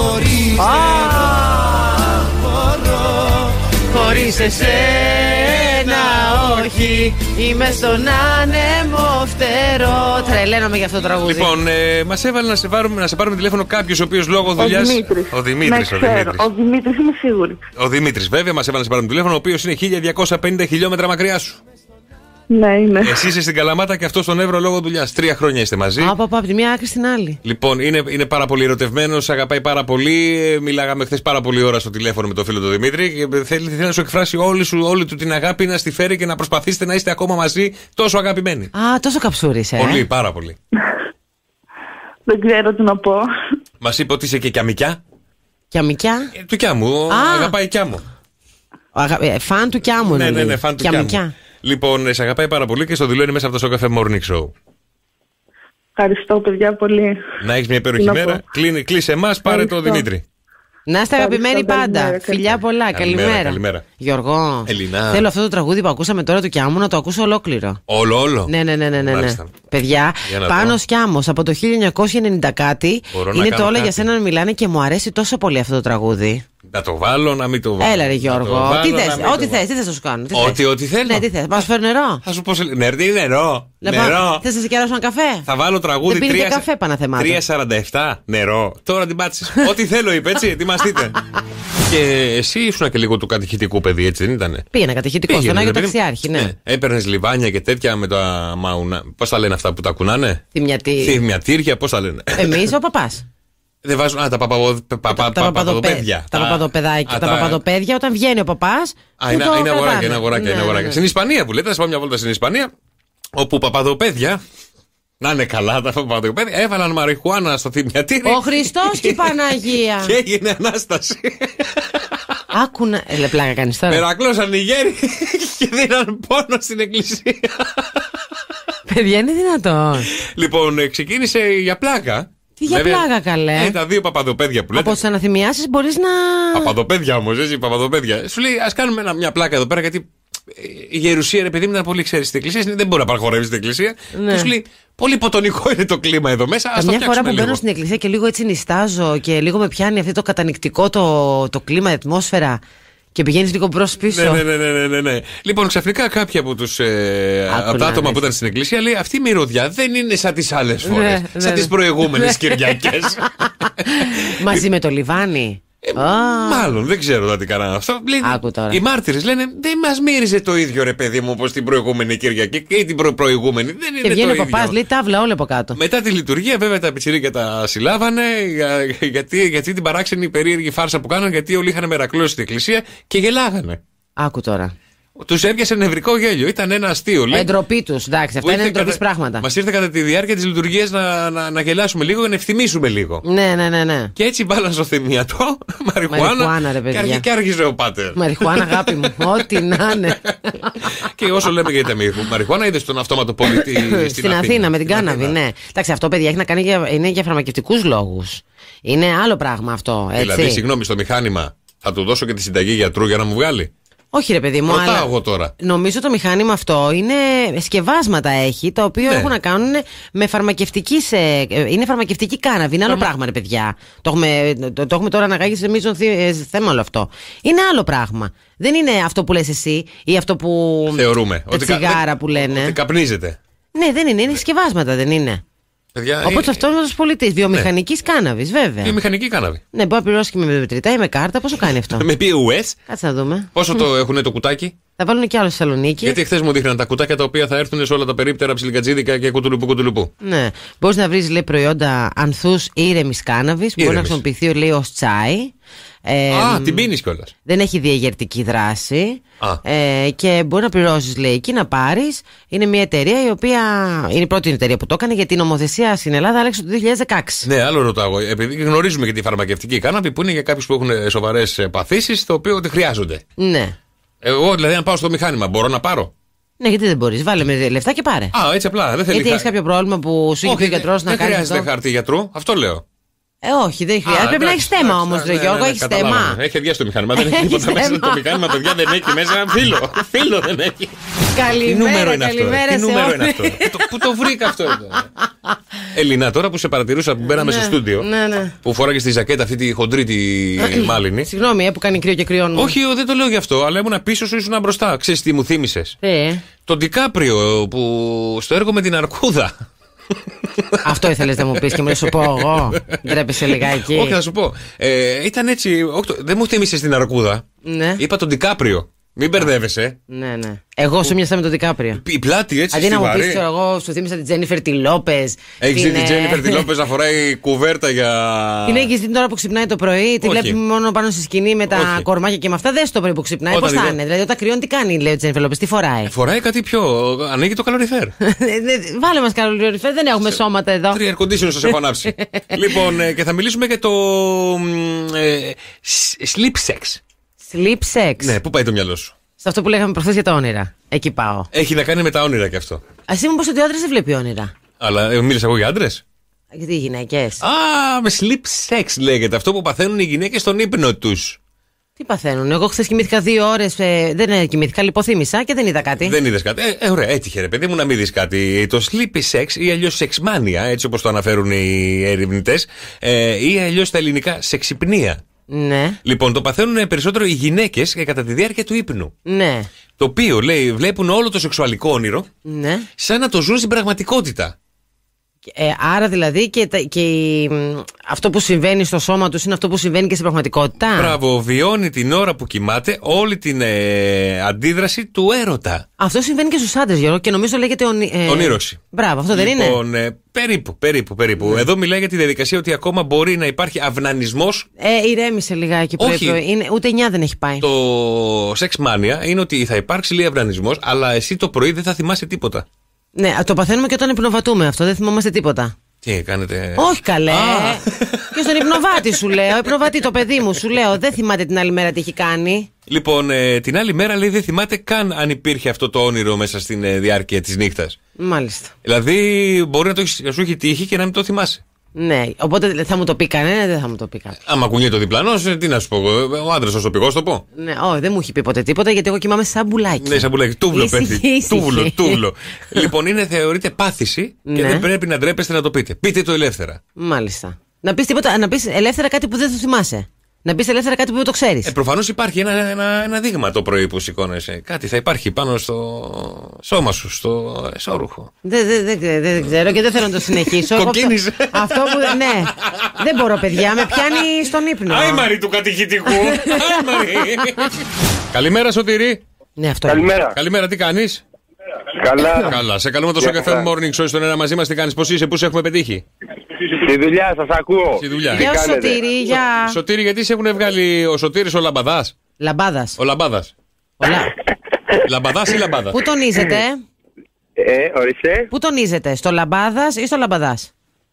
Χωρίς εσένα όχι, είμαι στον άνεμο φτερό. Τρελαίνομαι για αυτό το τραγούδι. Λοιπόν, μας έβαλε να σε πάρουμε τηλέφωνο κάποιος ο οποίος λόγω δουλειάς. Ο Δημήτρης είμαι σίγουρη. Ο Δημήτρης, βέβαια, μας έβαλε να σε πάρουμε τηλέφωνο, ο οποίος είναι 1250 χιλιόμετρα μακριά σου. Ναι, είναι. Εσύ είσαι στην Καλαμάτα και αυτό στον Εύρο λόγω δουλειάς. 3 χρόνια είστε μαζί. Από τη μία άκρη στην άλλη. Λοιπόν, είναι πάρα πολύ ερωτευμένος, αγαπάει πάρα πολύ. Μιλάγαμε χθες πάρα πολύ ώρα στο τηλέφωνο με τον φίλο του Δημήτρη και θέλει να σου εκφράσει όλη του την αγάπη, να στη φέρει και να προσπαθήσετε να είστε ακόμα μαζί τόσο αγαπημένοι. Τόσο καψούρης, Πολύ, πάρα πολύ. Δεν ξέρω τι να πω. Μας είπε ότι είσαι και κιαμικιά. Κιαμικιά? Του Κιάμου, αγαπάει Κιάμου. Φαν του Κιάμου, ναι, φαν του Κιάμου. Λοιπόν, σε αγαπάει πάρα πολύ και στο δηλώνει μέσα από το Σοκαφέ Morning Show. Ευχαριστώ, παιδιά, πολύ. Να έχεις μια υπέροχη μέρα. Κλείσε εμάς, πάρε το Δημήτρη. Να είστε αγαπημένοι πάντα. Φιλιά πολλά. Καλημέρα. Γιώργο, Ελληνά. Θέλω αυτό το τραγούδι που ακούσαμε τώρα του Κιάμου να το ακούσω ολόκληρο. Όλο. Ναι. Παιδιά, Πάνος Κιάμος από το 1990 κάτι. Είναι το Όλα για σένα να μιλάνε και μου αρέσει τόσο πολύ αυτό το τραγούδι. Να το βάλω, να μην το βάλω. Έλα ρε Γιώργο, τι θες, ό,τι θες να σου κάνω. Ό,τι θέλω. Ναι, τι θες, μας φέρω νερό. Θα σου πω νερό. Θες να σε κεράσω ένα καφέ? Θα βάλω τραγούδι 3:47 νερό. Τώρα την πάτησες. Ό,τι θέλω είπε, έτσι, ετοιμαστείτε. Και εσύ ήσουν και λίγο του κατηχητικού παιδί, έτσι δεν ήτανε? Πήγαινα κατηχητικό στον Άγιο Ταξιάρχη, ναι. Έπαιρνες λιβάνια και τέτοια με τα μαουνα. Πώς τα λένε αυτά που τα κουνάνε? Θυμιατήρια, πώς τα λένε? Εμείς ο παπάς. Δεν βάζουν. Τα παπαδοπέδια. Τα παπαδοπεδάκια. Τα παπαδοπέδια όταν βγαίνει ο παπάς. Είναι αγοράκια. Στην Ισπανία που λέτε, θα πάω μια βόλτα στην Ισπανία, όπου παπαδοπέδια. Να είναι καλά τα παπαδοπέδια. Έβαλαν μαριχουάνα στο θυμιατήρι. Ο Χριστός και η Παναγία. Και έγινε ανάσταση. Άκουνα. Πλάκα κάνεις τώρα. Μερακλώσαν οι γέροι και δίναν πόνο στην εκκλησία. Παιδιά, είναι δυνατόν? Λοιπόν, ξεκίνησε για πλάκα. Τι για πλάκα, καλέ. Τα δύο παπαδοπέδια που λέτε. Από τις αναθυμιάσεις μπορείς να. Παπαδοπέδια όμως, έτσι, παπαδοπέδια. Σου λέει, ας κάνουμε μια πλάκα εδώ πέρα, γιατί η γερουσία, ρε παιδί μου, ήταν πολύ ξέρει στην εκκλησία. Δεν μπορεί να παραχωρεύει στην εκκλησία. Ναι. Και σου λέει, πολύ ποτονικό είναι το κλίμα εδώ μέσα. Μια φορά που μπαίνω στην εκκλησία και λίγο έτσι νιστάζω και λίγο με πιάνει αυτό το κατανυκτικό το κλίμα, η ατμόσφαιρα. Και πηγαίνεις λίγο μπρος-πίσω. Ναι. Λοιπόν, ξαφνικά κάποια από τα άτομα που ήταν στην εκκλησία λέει: αυτή η μυρωδιά δεν είναι σαν τις άλλες φορές. Σαν τις προηγούμενες Κυριακές. Μαζί με το λιβάνι. Μάλλον, δεν ξέρω τι κάνανε αυτό. Οι μάρτυρες λένε δεν μας μύριζε το ίδιο, ρε παιδί μου, όπως την προηγούμενη Κυριακή και την προηγούμενη. Δεν είναι και βγαίνει το ο ίδιο. παπάς, λέει τάβλα όλα από κάτω. Μετά τη λειτουργία, βέβαια, τα πιτσιρίκια τα συλλάβανε γιατί την παράξενη περίεργη φάρσα που κάνανε, γιατί όλοι είχαν μερακλώσει στην εκκλησία και γελάγανε. Άκου τώρα. Τους έπιασε νευρικό γέλιο. Ήταν ένα αστείο. Εντροπή τους. Εντάξει, αυτά είναι εντροπής πράγματα. Μας ήρθε κατά τη διάρκεια της λειτουργίας να γελάσουμε λίγο και να ευθυμίσουμε λίγο. Ναι. Και έτσι βάλαν στο θυμιατό μαριχουάνα και άρχιζε ο πάτερ. Μαριχουάνα, αγάπη μου. Ό,τι να είναι. Και όσο λέμε για τη μαριχουάνα, είδε στον αυτόματο πολίτη στην Αθήνα με την κάναβη, ναι. Εντάξει, αυτό παιδιά έχει να κάνει είναι για φαρμακευτικούς λόγους. Είναι άλλο πράγμα αυτό. Έτσι. Δηλαδή, συγγνώμη, στο μηχάνημα θα του δώσω και τη συνταγή γιατρού για να μου βγάλει. Όχι ρε παιδί μου, ρωτάω εγώ τώρα. Νομίζω το μηχάνημα αυτό είναι σκευάσματα έχει, τα οποία έχουν να κάνουν με είναι φαρμακευτική κάναβη. Είναι άλλο πράγμα ρε παιδιά. Το έχουμε τώρα αναγάγει σε μείζον θέμα όλο αυτό. Είναι άλλο πράγμα. Δεν είναι αυτό που λες εσύ ή αυτό που θεωρούμε. Τα τσιγάρα που λένε. Ότι καπνίζεται. Ναι, δεν είναι. Είναι σκευάσματα, δεν είναι. Οπότε αυτό είναι ο πολιτή. Βιομηχανική κάναβη, βέβαια. Βιομηχανική κάναβη. Ναι, μπορεί να πληρώσει και με μετρητά ή με κάρτα. Πόσο κάνει αυτό? Με POS. Κάτσε να δούμε. Πόσο το έχουν το κουτάκι? Θα βάλουν και άλλο στη Θεσσαλονίκη. Γιατί χθες μου δείχναν τα κουτάκια τα οποία θα έρθουν σε όλα τα περίπτερα, ψιλικατζίδικα και κουτουλουπού. Ναι. Μπορεί να βρει, λέει, προϊόντα ανθούς ήρεμης κάναβης. Μπορεί να χρησιμοποιηθεί, λέει, ως τσάι. Την πίνεις κιόλας. Δεν έχει διαγερτική δράση. Και μπορεί να πληρώσεις, λέει, εκεί να πάρεις. Είναι μια εταιρεία η οποία είναι η πρώτη εταιρεία που το έκανε, γιατί η νομοθεσία στην Ελλάδα άλλαξε το 2016. Ναι, άλλο ρωτάω. Επειδή γνωρίζουμε και τη φαρμακευτική κάναβη που είναι για κάποιους που έχουν σοβαρές παθήσεις, το οποίο τη χρειάζονται. Ναι. Εγώ δηλαδή, αν πάω στο μηχάνημα, μπορώ να πάρω? Ναι, γιατί δεν μπορείς? Βάλε με λεφτά και πάρε. Έτσι απλά. Δεν θέλει. Γιατί έχεις κάποιο πρόβλημα που σου έχει πει ο γιατρός να κάνει? Δεν χρειάζεται χαρτί γιατρού, αυτό λέω. Όχι, δεν χρειάζεται. Πρέπει να έχει θέμα όμως, ρε Γιώργο. Έχει θέμα. Έχει αδειάσει το μηχάνημα. Δεν έχει τίποτα μέσα. Το μηχάνημα, παιδιά, δεν έχει μέσα φίλο δεν έχει. Καλημέρα, Τι νούμερο είναι αυτό? Πού το βρήκα αυτό εδώ? Ελίνα, τώρα που σε παρατηρούσα που μπαίναμε στο στούντιο, που φοράγες τη ζακέτα αυτή τη χοντρή τη μάλινη. Συγγνώμη, που κάνει κρύο και κρυώνουμε. Όχι, δεν το λέω γι' αυτό, αλλά ήμουν πίσω σου, ήσουν μπροστά. Ξέρεις τι μου θύμισες? Τον Ντικάπριο που στο έργο με την Αρκούδα. Αυτό ήθελες να μου πεις και μου λες σου πω εγώ? Ντρέπεσαι λιγάκι? Όχι, θα σου πω. Ήταν έτσι. Δεν μου θύμισες την Αρκούδα. Είπα τον Ντικάπριο. Μην μπερδεύεσαι. Ναι. Εγώ σου μοιάζα με τον Ντικάπριο. Η πλάτη έτσι. Αντί να μου πεις, εγώ σου θύμισα την Τζένιφερ τη Λόπες. Έχεις δει την Τζένιφερ τη Λόπες να φοράει κουβέρτα για. Την έχεις δει τώρα που ξυπνάει το πρωί? Τη βλέπει μόνο πάνω στη σκηνή με τα κορμάκια και με αυτά? Δες το πρωί που ξυπνάει. Πώς θα είναι? Δηλαδή όταν κρυώνει τι κάνει, λέει ο Τζένιφερ Λόπες? Τι φοράει? Φοράει κάτι πιο. Ανοίγει το καλοριφέρ. Βάλε μας καλοριφέρ, δεν έχουμε σώματα εδώ. 3 air conditioner σας έχω ανάψει. Λοιπόν, και θα μιλήσουμε για το. Sleep sex. Sleep sex. Ναι, πού πάει το μυαλό σου? Σε αυτό που λέγαμε προχθές για τα όνειρα. Εκεί πάω. Έχει να κάνει με τα όνειρα και αυτό. Ας μου πως ότι ο άντρας δεν βλέπει όνειρα. Αλλά μίλησα εγώ για άντρες. Γιατί οι γυναίκες? Με sleep sex λέγεται. Αυτό που παθαίνουν οι γυναίκες στον ύπνο τους. Τι παθαίνουν? Εγώ χθες κοιμήθηκα 2 ώρες. Δεν κοιμήθηκα, λιποθύμησα και δεν είδα κάτι. Δεν είδες κάτι? Ωραία, έτυχε ρε παιδί μου να μην δεις κάτι. Το sleepy sex ή αλλιώς σεξμάνια, έτσι όπως το αναφέρουν οι ερευνητές, ή αλλιώς στα ελληνικά σεξυπνία. Ναι. Λοιπόν, το παθαίνουν περισσότερο οι γυναίκες κατά τη διάρκεια του ύπνου. Ναι. Το οποίο λέει, βλέπουν όλο το σεξουαλικό όνειρο, ναι, σαν να το ζουν στην πραγματικότητα. Άρα δηλαδή αυτό που συμβαίνει στο σώμα τους είναι αυτό που συμβαίνει και στην πραγματικότητα. Μπράβο, βιώνει την ώρα που κοιμάται όλη την αντίδραση του έρωτα. Αυτό συμβαίνει και στους άντρες, Γιώργο, και νομίζω λέγεται ονείροξη. Μπράβο, αυτό δεν είναι? Περίπου. Εδώ μιλάει για τη διαδικασία ότι ακόμα μπορεί να υπάρχει αυνανισμός. Ηρέμησε λιγάκι. Ούτε 9 δεν έχει πάει. Το sex mania είναι ότι θα υπάρξει λίγο αυνανισμός, αλλά εσύ το πρωί δεν θα θυμάσαι τίποτα. Ναι, το παθαίνουμε και όταν υπνοβατούμε αυτό, δεν θυμόμαστε τίποτα. Τι κάνετε? Όχι καλέ. Και στον υπνοβάτη σου λέω, υπνοβάτη το παιδί μου, σου λέω, δεν θυμάται την άλλη μέρα τι έχει κάνει. Λοιπόν, την άλλη μέρα λέει δεν θυμάται καν αν υπήρχε αυτό το όνειρο μέσα στην διάρκεια της νύχτας. Μάλιστα. Δηλαδή μπορεί να σου έχει τύχει και να μην το θυμάσαι. Ναι, οπότε θα μου το πει κανένα, δεν θα μου το πει κάποιος. Άμα κουνιέται το διπλανός, τι να σου πω, ο άντρας θα σου πει, το πω. Ναι, δεν μου έχει πει ποτέ τίποτα, γιατί εγώ κοιμάμαι σαν μπουλάκι. Ναι, σαν μπουλάκι. Τούβλο, παιδί. Τούβλο. Λοιπόν, θεωρείται πάθηση και δεν πρέπει να ντρέπεστε να το πείτε. Πείτε το ελεύθερα. Μάλιστα. Να πεις ελεύθερα κάτι που δεν θα θυμάσαι. Να μπεις ελεύθερα κάτι που δεν το ξέρεις. Προφανώς υπάρχει ένα δείγμα το πρωί που σηκώνεσαι. Κάτι θα υπάρχει πάνω στο σώμα σου, στο εσώρουχο. Δεν ξέρω και δεν θέλω να το συνεχίσω. Κοκκίνησε. Αυτό που. Ναι. Δεν μπορώ, παιδιά, με πιάνει στον ύπνο. Άι Μαρή του κατηχητικού. Καλημέρα, Σωτήρη. Ναι, αυτό. Καλημέρα, τι κάνεις? Καλά. Σε καλούμε το Σοκαφέ Morning Show στον ένα μαζί μας. Τι κάνεις, πώς είσαι, πού σε έχουμε πετύχει? Στη δουλειά, σας ακούω. Στη δουλειά. Γεια σου, Σωτήρη, γεια. Σωτήρη, γιατί σε έχουν βγάλει ο Σωτήρης ο Λαμπαδάς? Λαμπάδας. Ο Λαμπάδας. Λαμπαδάς ή Λαμπάδας? Πού τονίζετε? Ορίστε. Πού τονίζετε, στο Λαμπάδας ή στο Λαμπαδάς?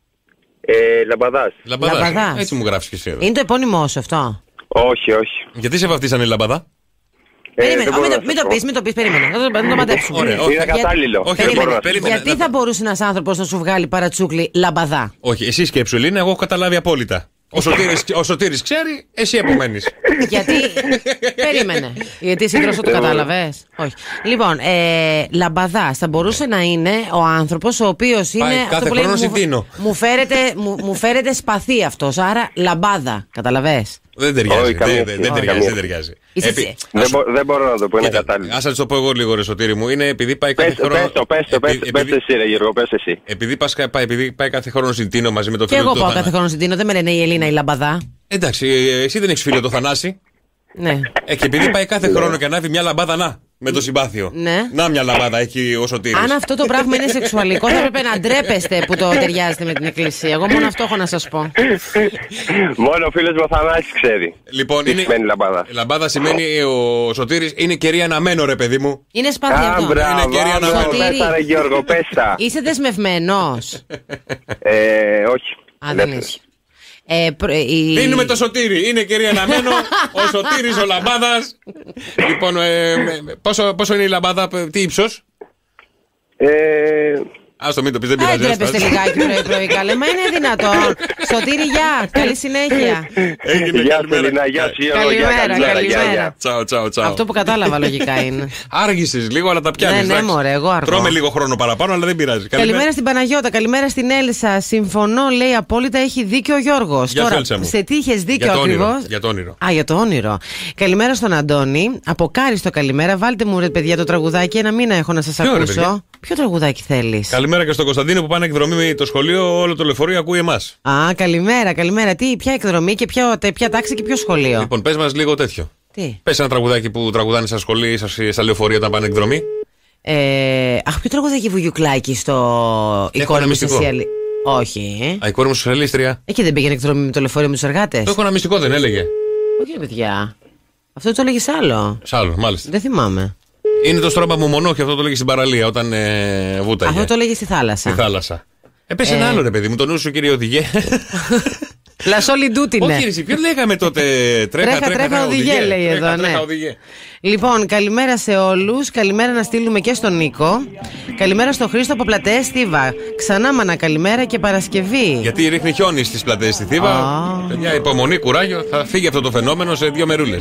Λαμπαδάς. Έτσι μου γράφεις και εσύ εδώ. Είναι το επώνυμό σου αυτό? Όχι. Γιατί σε βαφτίσανε Λαμπαδά? Μην το πεις, περίμενε. Να το μαντέψουμε. Είναι κατάλληλο. Γιατί θα μπορούσε ένας άνθρωπος να σου βγάλει παρατσούκλι Λαμπαδά? Όχι, εσύ σκέψου, Ελίνα, εγώ έχω καταλάβει απόλυτα. Ο Σωτήρης ξέρει, εσύ επομένεις. Γιατί. Περίμενε. Γιατί εσύ τρόσο το κατάλαβες? Όχι. Λοιπόν, Λαμπαδάς θα μπορούσε να είναι ο άνθρωπος ο οποίος είναι. Κάθε χρόνο συντείνω. Μου φέρεται σπαθί αυτός, άρα Λαμπάδα. Καταλαβες? Δεν ταιριάζει. Δεν μπορώ να το πω, είναι κατάλληλο. Ας το πω εγώ λίγο, ρε Σωτήρη μου. Είναι επειδή πάει κάθε χρόνο. Πες εσύ, ρε Γιώργο, πες εσύ. Επειδή πάει κάθε χρόνο συντείνω μαζί με το φίλο του. Και εγώ πάω κάθε χρόνο συντείνω, δεν με λένε η Ελίνα η Λαμπαδά. Εντάξει, εσύ δεν έχεις φίλο το Θανάση. Ναι. Και επειδή πάει κάθε χρόνο και ανάβει μια λαμπάδα, με το συμπάθειο. Ναι. Να μια λαμπάδα έχει ο Σωτήρης. Αν αυτό το πράγμα είναι σεξουαλικό, θα έπρεπε να ντρέπεστε που το ταιριάζετε με την εκκλησία. Εγώ μόνο αυτό έχω να σας πω. Μόνο ο φίλος μου ο Θανάσης ξέρει. Λοιπόν, τι σημαίνει λαμπάδα. Λαμπάδα σημαίνει ο Σωτήρης είναι κερί αναμένο, ρε παιδί μου. Είναι σπαθί αυτό. Είναι κερί αναμένο. Πέστα, ρε Γιώργο, πέστα. Είσαι δεσμευμένος? Όχι. Δεν είσαι. Δίνουμε το Σωτήρι. Είναι κερί αναμένο. Ο Σωτήρης ο Λαμπάδας. Λοιπόν, πόσο είναι η λαμπάδα, τι ύψος? Άστο, μην το πεις, δεν πειράζει. Δεν τρέπεστε λιγάκι πρωί, καλέ. Μα είναι δυνατόν. Σωτήρη, γεια. Καλή συνέχεια. Γεια σου, Ελίνα. Γεια σου, καλημέρα. Τσάου. Αυτό που κατάλαβα λογικά είναι. Άργησες λίγο, αλλά τα πιάνεις. Ναι, μωρέ, εγώ αργώ. Τρώμε λίγο χρόνο παραπάνω, αλλά δεν πειράζει. Καλημέρα στην Παναγιώτα, καλημέρα στην Έλσα. Συμφωνώ, λέει απόλυτα, έχει δίκιο ο Γιώργος. Τώρα, σε τι είχες δίκιο ακριβώς? Για το όνειρο. Για το όνειρο. Καλημέρα στον Αντώνη. Αποκάριστο καλημέρα. Βάλτε μου, ρε παιδιά, το τραγουδάκι. Ένα μήνα έχω να σας ακούσω. Ποιο τραγουδάκι θέλεις? Καλημέρα και στον Κωνσταντίνο που πάνε εκδρομή με το σχολείο. Όλο το λεωφορείο ακούει εμάς. Καλημέρα. Ποια εκδρομή και ποια τάξη και ποιο σχολείο? Λοιπόν, πες μας λίγο τέτοιο. Τι? Πες ένα τραγουδάκι που τραγουδάνε στα σχολεία, στα λεωφορεία όταν πάνε εκδρομή. Ποιο τραγουδάκι βουγιουκλάκι στο η κόρη μου σοσιαλιστή? Όχι. Η κόρη μου σοσιαλίστρια. Εκεί δεν πήγαινε εκδρομή με το λεωφορείο με τους εργάτες? Το έχω ένα μυστικό, δεν έλεγε? Όχι, παιδιά. Αυτό το έλεγε άλλο. Άλλο, μάλιστα. Δεν θυμάμαι. Είναι το στρώμα μου μονό και αυτό το λέγει στην παραλία όταν βούταγε. Αυτό το λέγει στη θάλασσα. Στη θάλασσα. Πες ένα άλλο, ρε παιδί μου, το νου σου, κύριε οδηγέ. Λασόλι ντούτινε. Όχι, ποιο λέγαμε τότε? Τρέχα οδηγέ, λέει εδώ, ναι. Λοιπόν, καλημέρα σε όλους. Καλημέρα να στείλουμε και στον Νίκο. Καλημέρα στο Χρήστο από Πλατείες Θήβα. Ξανά μανα καλημέρα και Παρασκευή. Γιατί ρίχνει χιόνι στις Πλατείες στη Θήβα. Μια υπομονή, κουράγιο, θα φύγει αυτό το φαινόμενο σε 2 μερούλες.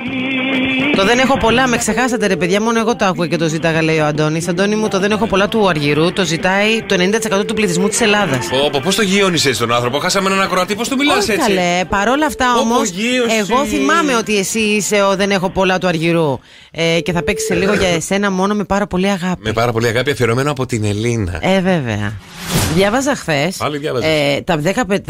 Το δεν έχω πολλά, με ξεχάσατε, ρε παιδιά. Μόνο εγώ το άκουγα και το ζήταγα, λέει ο Αντώνης. Αντώνη μου, το δεν έχω πολλά του Αργυρού το ζητάει το 90% του πληθυσμού της Ελλάδας. Πώς το γειώνεις έτσι τον άνθρωπο? Χάσαμε έναν ακροατή, πώς το μιλάς έτσι? Καλέ, παρόλα αυτά όμως, εγώ θυμάμαι ότι εσύ είσαι ο δεν έχω πολλά του Αργυρού. Και θα παίξει λίγο για εσένα μόνο με πάρα πολύ αγάπη. Με πάρα πολύ αγάπη, αφιερωμένο από την Ελίνα. Βέβαια. Διάβαζα χθες τα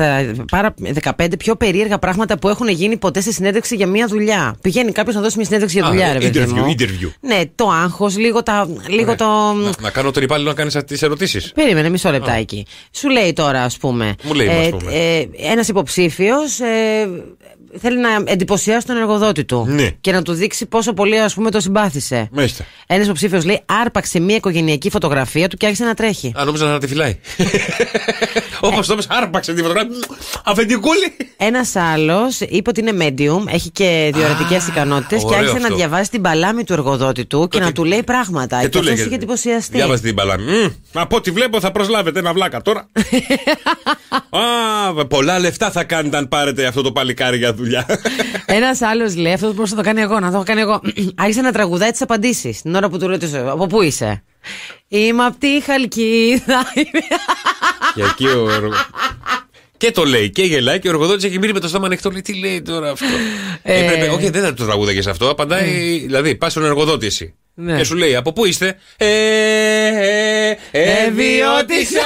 15 πιο περίεργα πράγματα που έχουν γίνει ποτέ σε συνέντευξη για μια δουλειά. Πηγαίνει κάποιος να δώσει μια συνέντευξη για δουλειά, ρε παιδί μου. Interview. Ναι, το άγχος, λίγο το. Να κάνω τον υπάλληλο να κάνεις τις ερωτήσεις. Περίμενε, μισό λεπτάκι. Σου λέει τώρα, ας πούμε. Μου λέει, ένας υποψήφιος θέλει να εντυπωσιάσει τον εργοδότη του. Ναι. Και να του δείξει πόσο πολύ, ας πούμε, το συμπάθησε. Μάλιστα. Ένας υποψήφιος λέει, άρπαξε μια οικογενειακή φωτογραφία του και άρχισε να τρέχει. Νόμιζα να τη φυλάει. Όπως το άρπαξε τη φωτογραφία. Αφεντικούλη. Ένας άλλος είπε ότι είναι medium, έχει και διορατικές ικανότητες και άρχισε να διαβάζει την παλάμη του εργοδότη του και να του λέει πράγματα. Και αυτός είχε εντυπωσιαστεί. Διάβασε την παλάμη. Από ό,τι βλέπω θα προσλάβετε ένα βλάκα τώρα. Πολλά λεφτά θα κάνετε αν πάρετε αυτό το παλικάρι για δουλειά. Ένας άλλος λέει, αυτό πώς θα το κάνει εγώ, να το έχω κάνει εγώ. Άρχισε να τραγουδάει τις απαντήσεις την ώρα που του ρώτησε, από πού είσαι? Είμαι από τη Χαλκίδα. Και το λέει και γελάει και ο εργοδότης έχει μείνει με το στόμα ανοιχτό. Λέει, τι λέει τώρα αυτό. Όχι, δεν θα το τραγούδαγες αυτό. Απαντάει, δηλαδή, πας στον εργοδότη εσύ. Ναι. Και σου λέει, από πού είστε? Ευιώτησα.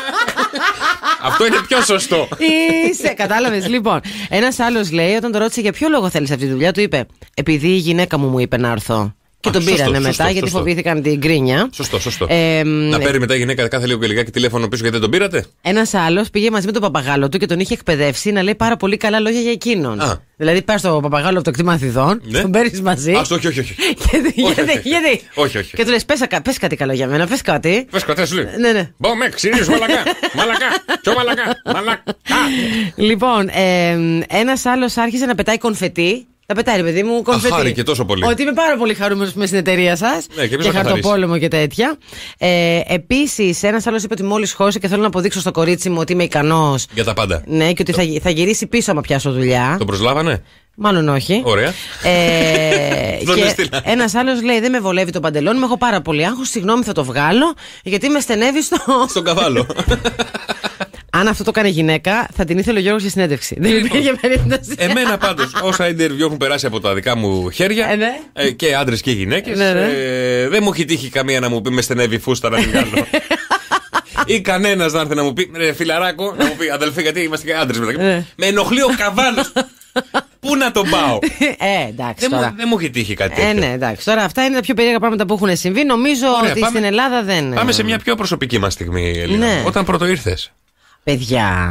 Αυτό είναι πιο σωστό. Είσαι, κατάλαβες. Λοιπόν, ένας άλλος λέει, όταν το ρώτησε για ποιο λόγο θέλεις αυτή τη δουλειά, του είπε, επειδή η γυναίκα μου είπε να έρθω. Και τον πήρανε μετά γιατί φοβήθηκαν την γκρίνια. Σωστό. Να παίρνει μετά η γυναίκα κάθε λίγο και λιγάκι τηλέφωνο πίσω γιατί δεν τον πήρατε. Ένας άλλος πήγε μαζί με τον παπαγάλο του και τον είχε εκπαιδεύσει να λέει πάρα πολύ καλά λόγια για εκείνον. Δηλαδή πας στο παπαγάλο από το κτήμα Αθηνών, τον παίρνεις μαζί. Όχι. Γιατί. Όχι. Και του λες πες κάτι καλό για μένα, πες κάτι. Πες κάτι, σου λέει. Ναι. Μπομ, ξυρίζεις μαλακά. Πιο μαλακά. Λοιπόν, ένας άλλος άρχισε να πετάει κονφετί. Τα πετάει, παιδί μου, κονφετί. Χάρηκε τόσο πολύ. Ότι είμαι πάρα πολύ χαρούμενος που είμαι στην εταιρεία σας. Ναι, και χαρτοπόλεμο και τέτοια. Επίσης, ένας άλλος είπε ότι μόλις χώρισε και θέλω να αποδείξω στο κορίτσι μου ότι είμαι ικανός. Για τα πάντα. Ναι, και ότι θα γυρίσει πίσω άμα πιάσω δουλειά. Τον προσλάβανε? Μάλλον όχι. Ωραία. Και ένας άλλος λέει: δεν με βολεύει το παντελόνι, με έχω πάρα πολύ άγχος. Συγγνώμη, θα το βγάλω, γιατί με στενεύει στον καβάλο. Αν αυτό το κάνει γυναίκα, θα την ήθελε ο Γιώργος για συνέντευξη. Δεν υπήρχε περίπτωση. Εμένα πάντως, όσα interview έχουν περάσει από τα δικά μου χέρια, και άντρες και γυναίκες, δεν μου έχει τύχει καμία να μου πει με στενεύει φούστα να την κάνω. Ή κανένας να έρθει να μου πει, φιλαράκο, να μου πει αδελφέ, γιατί είμαστε και άντρες μεταξύ. Με ενοχλεί ο καβάλος. Πού να τον πάω? Εντάξει. Δεν μου έχει τύχει κάτι τέτοιο. Ναι, εντάξει. Τώρα αυτά είναι τα πιο περίεργα πράγματα που έχουν συμβεί. Νομίζω ότι στην Ελλάδα δεν. Πάμε σε μια πιο προσωπική μας στιγμή, Ελίνα. Όταν πρώτο ήρθες. Παιδιά.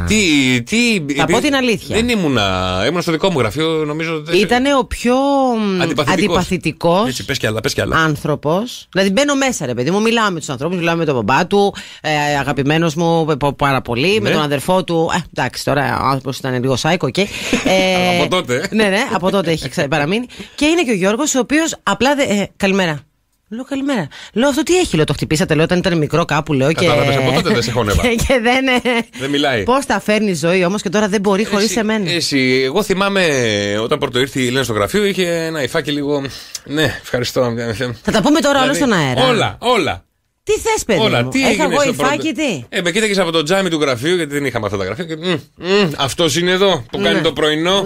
Θα πω την αλήθεια. Δεν ήμουν στο δικό μου γραφείο, νομίζω. Ήτανε ο πιο αντιπαθητικός Έτσι, πες κι άλλα. άνθρωπος. Δηλαδή μπαίνω μέσα, ρε παιδί μου, μιλάω με τους ανθρώπους, μιλάω με τον μπαμπά του, αγαπημένος μου πάρα πολύ, με τον αδερφό του. Εντάξει, τώρα ο άνθρωπος ήταν λίγο σάικο, okay. Από τότε. Ναι, από τότε έχει παραμείνει. Και είναι και ο Γιώργος, ο οποίος απλά. Καλημέρα. Λέω καλημέρα. Λέω αυτό τι έχει, λέω το χτυπήσατε, λέω όταν ήταν μικρό κάπου, λέω. Κατάλαβες, από τότε δεν σε χώνευα. Και δεν μιλάει. Πώς τα φέρνει η ζωή όμως και τώρα δεν μπορεί χωρίς εμένα. Εγώ θυμάμαι όταν πρώτο ήρθε η Ελίνα στο γραφείο, είχε ένα υφάκι λίγο. Ναι, ευχαριστώ. Θα τα πούμε τώρα όλα στον αέρα. Όλα. Τι θες, παιδί μου? Έχα εγώ υφάκι, τι? Με κοίταγες από το τζάμι του γραφείου, γιατί δεν είχαμε αυτά τα γραφεία. Αυτός είναι εδώ που κάνει το πρωινό.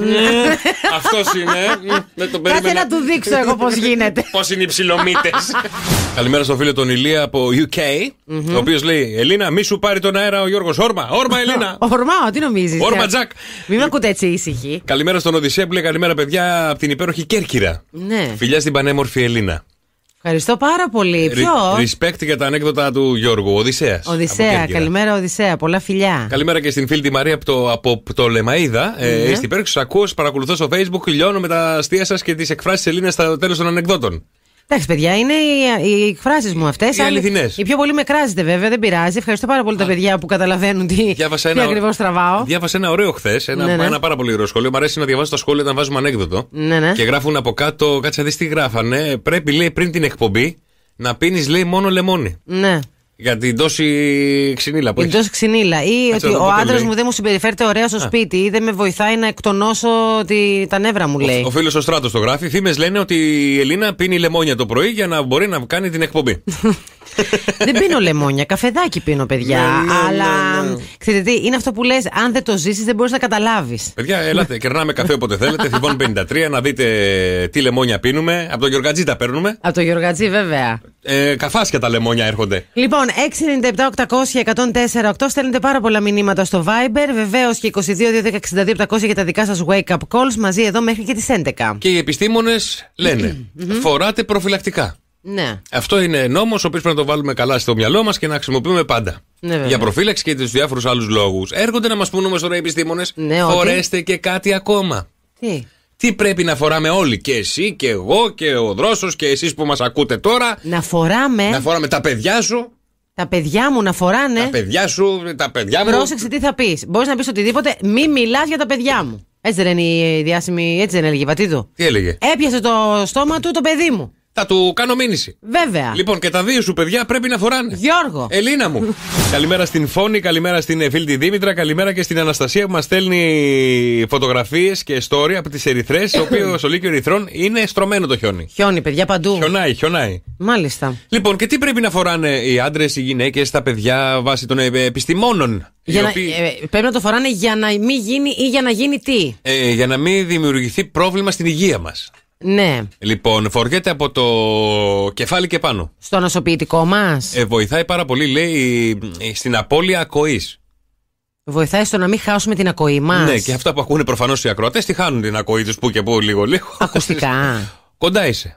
Αυτός είναι. Κάτσε να του δείξω εγώ πώς γίνεται. Πώς είναι οι ψιλομύτες. Καλημέρα στο φίλο τον Ηλία από UK, ο οποίος λέει: Ελίνα, μη σου πάρει τον αέρα ο Γιώργος. Όρμα, Ελίνα. Ορμάω, τι νομίζεις? Όρμα, Τζακ. Μην με ακούτε έτσι ήσυχοι. Καλημέρα στον Οδυσσέα που λέει: καλημέρα, παιδιά, από την υπέροχη Κέρκυρα. Φιλιά στην πανέμορφη Ελίνα. Ευχαριστώ πάρα πολύ. Ποιος? Respect για τα ανέκδοτα του Γιώργου. Οδυσσέας. Καλημέρα, Οδυσσέα. Πολλά φιλιά. Καλημέρα και στην φίλη τη Μαρία από το Λεμαΐδα. Είστε υπέροχοι, σας ακούω, παρακολουθώ στο Facebook, λιώνω με τα αστεία σας και τις εκφράσεις της Ελίνας στο τέλος των ανεκδότων. Εντάξει, παιδιά, είναι οι εκφράσεις μου αυτές. Οι αληθινές. Οι πιο πολύ με κράζετε, βέβαια, δεν πειράζει. Ευχαριστώ πάρα πολύ τα παιδιά που καταλαβαίνουν τι ακριβώς τραβάω. Διάβασα ένα ωραίο χθες, ένα πάρα πολύ ωραίο σχόλιο. Μ' αρέσει να διαβάζω τα σχόλια όταν βάζουμε ανέκδοτο. Και γράφουν από κάτω, κάτσε να δεις τι γράφανε. Πρέπει, λέει, πριν την εκπομπή να πίνεις, λέει, μόνο λεμόνι. Ναι. Για την τόση ξυνήλα που έχει. Την τόση ξυνήλα. Ή ότι ο άντρας μου δεν μου συμπεριφέρεται ωραία στο σπίτι ή δεν με βοηθάει να εκτονώσω τα νεύρα μου, λέει. Ο φίλος ο Στράτος το γράφει. Φήμες λένε ότι η Ελίνα πίνει λεμόνια το πρωί για να μπορεί να κάνει την εκπομπή. Δεν πίνω λεμόνια, καφεδάκι πίνω, παιδιά. Αλλά ξέρετε τι, είναι αυτό που λες, αν δεν το ζήσεις δεν μπορείς να καταλάβεις. Παιδιά, έλατε, κερνάμε καφέ όποτε θέλετε. Θηβών 53, να δείτε τι λεμόνια πίνουμε. Από τον Γιωργατζή τα παίρνουμε. Από τον Γιωργατζή, βέβαια. Καφάσια τα λεμόνια έρχονται. Λοιπόν, 697-800-1048 στέλνετε πάρα πολλά μηνύματα στο Viber. Βεβαίως και 22-262-700 για τα δικά σας wake up calls μαζί εδώ μέχρι και τις 11. Και οι επιστήμονες λένε φοράτε προφυλακτικά. Ναι. Αυτό είναι νόμος ο οποίος πρέπει να το βάλουμε καλά στο μυαλό μας και να χρησιμοποιούμε πάντα. Ναι, για προφύλαξη και τους διάφορους άλλους λόγους. Έρχονται να μας πούν όμως τώρα οι επιστήμονες, φορέστε και κάτι ακόμα. Τι πρέπει να φοράμε όλοι, και εσύ και εγώ και ο Δρόσος και εσείς που μας ακούτε τώρα? Να φοράμε τα παιδιά σου. Τα παιδιά μου να φοράνε. Τα παιδιά σου, τα παιδιά μου. Πρόσεξε τι θα πεις. Μπορείς να πεις οτιδήποτε, μη μιλάς για τα παιδιά μου. Έτσι δεν είναι η διάσημη, έτσι δεν έλεγε η Βατίδου? Τι έλεγε? Έπιασε το στόμα του το παιδί μου. Θα του κάνω μήνυση. Βέβαια. Λοιπόν, και τα δύο σου παιδιά πρέπει να φοράνε. Γιώργο. Ελίνα μου. Καλημέρα στην Φόνη, καλημέρα στην φίλη τη Δήμητρα, καλημέρα και στην Αναστασία που μας στέλνει φωτογραφίες και story από τις Ερυθρές, το οποίο στο Λύκειο Ερυθρών είναι στρωμένο το χιόνι. Χιόνι, παιδιά, παντού. Χιονάει. Μάλιστα. Λοιπόν, και τι πρέπει να φοράνε οι άντρες, οι γυναίκες, τα παιδιά βάσει των επιστημόνων. Πρέπει να το φοράνε για να μην γίνει ή για να γίνει τι. Για να μην δημιουργηθεί πρόβλημα στην υγεία μας. Ναι. Λοιπόν, φοριέται από το κεφάλι και πάνω. Στο νοσοποιητικό μας. Βοηθάει πάρα πολύ, λέει, στην απώλεια ακοής. Βοηθάει στο να μην χάσουμε την ακοή μας. Ναι, και αυτά που ακούνε προφανώς οι ακροατές τη χάνουν την ακοή τους που και που λίγο. Ακουστικά. Κοντά είσαι.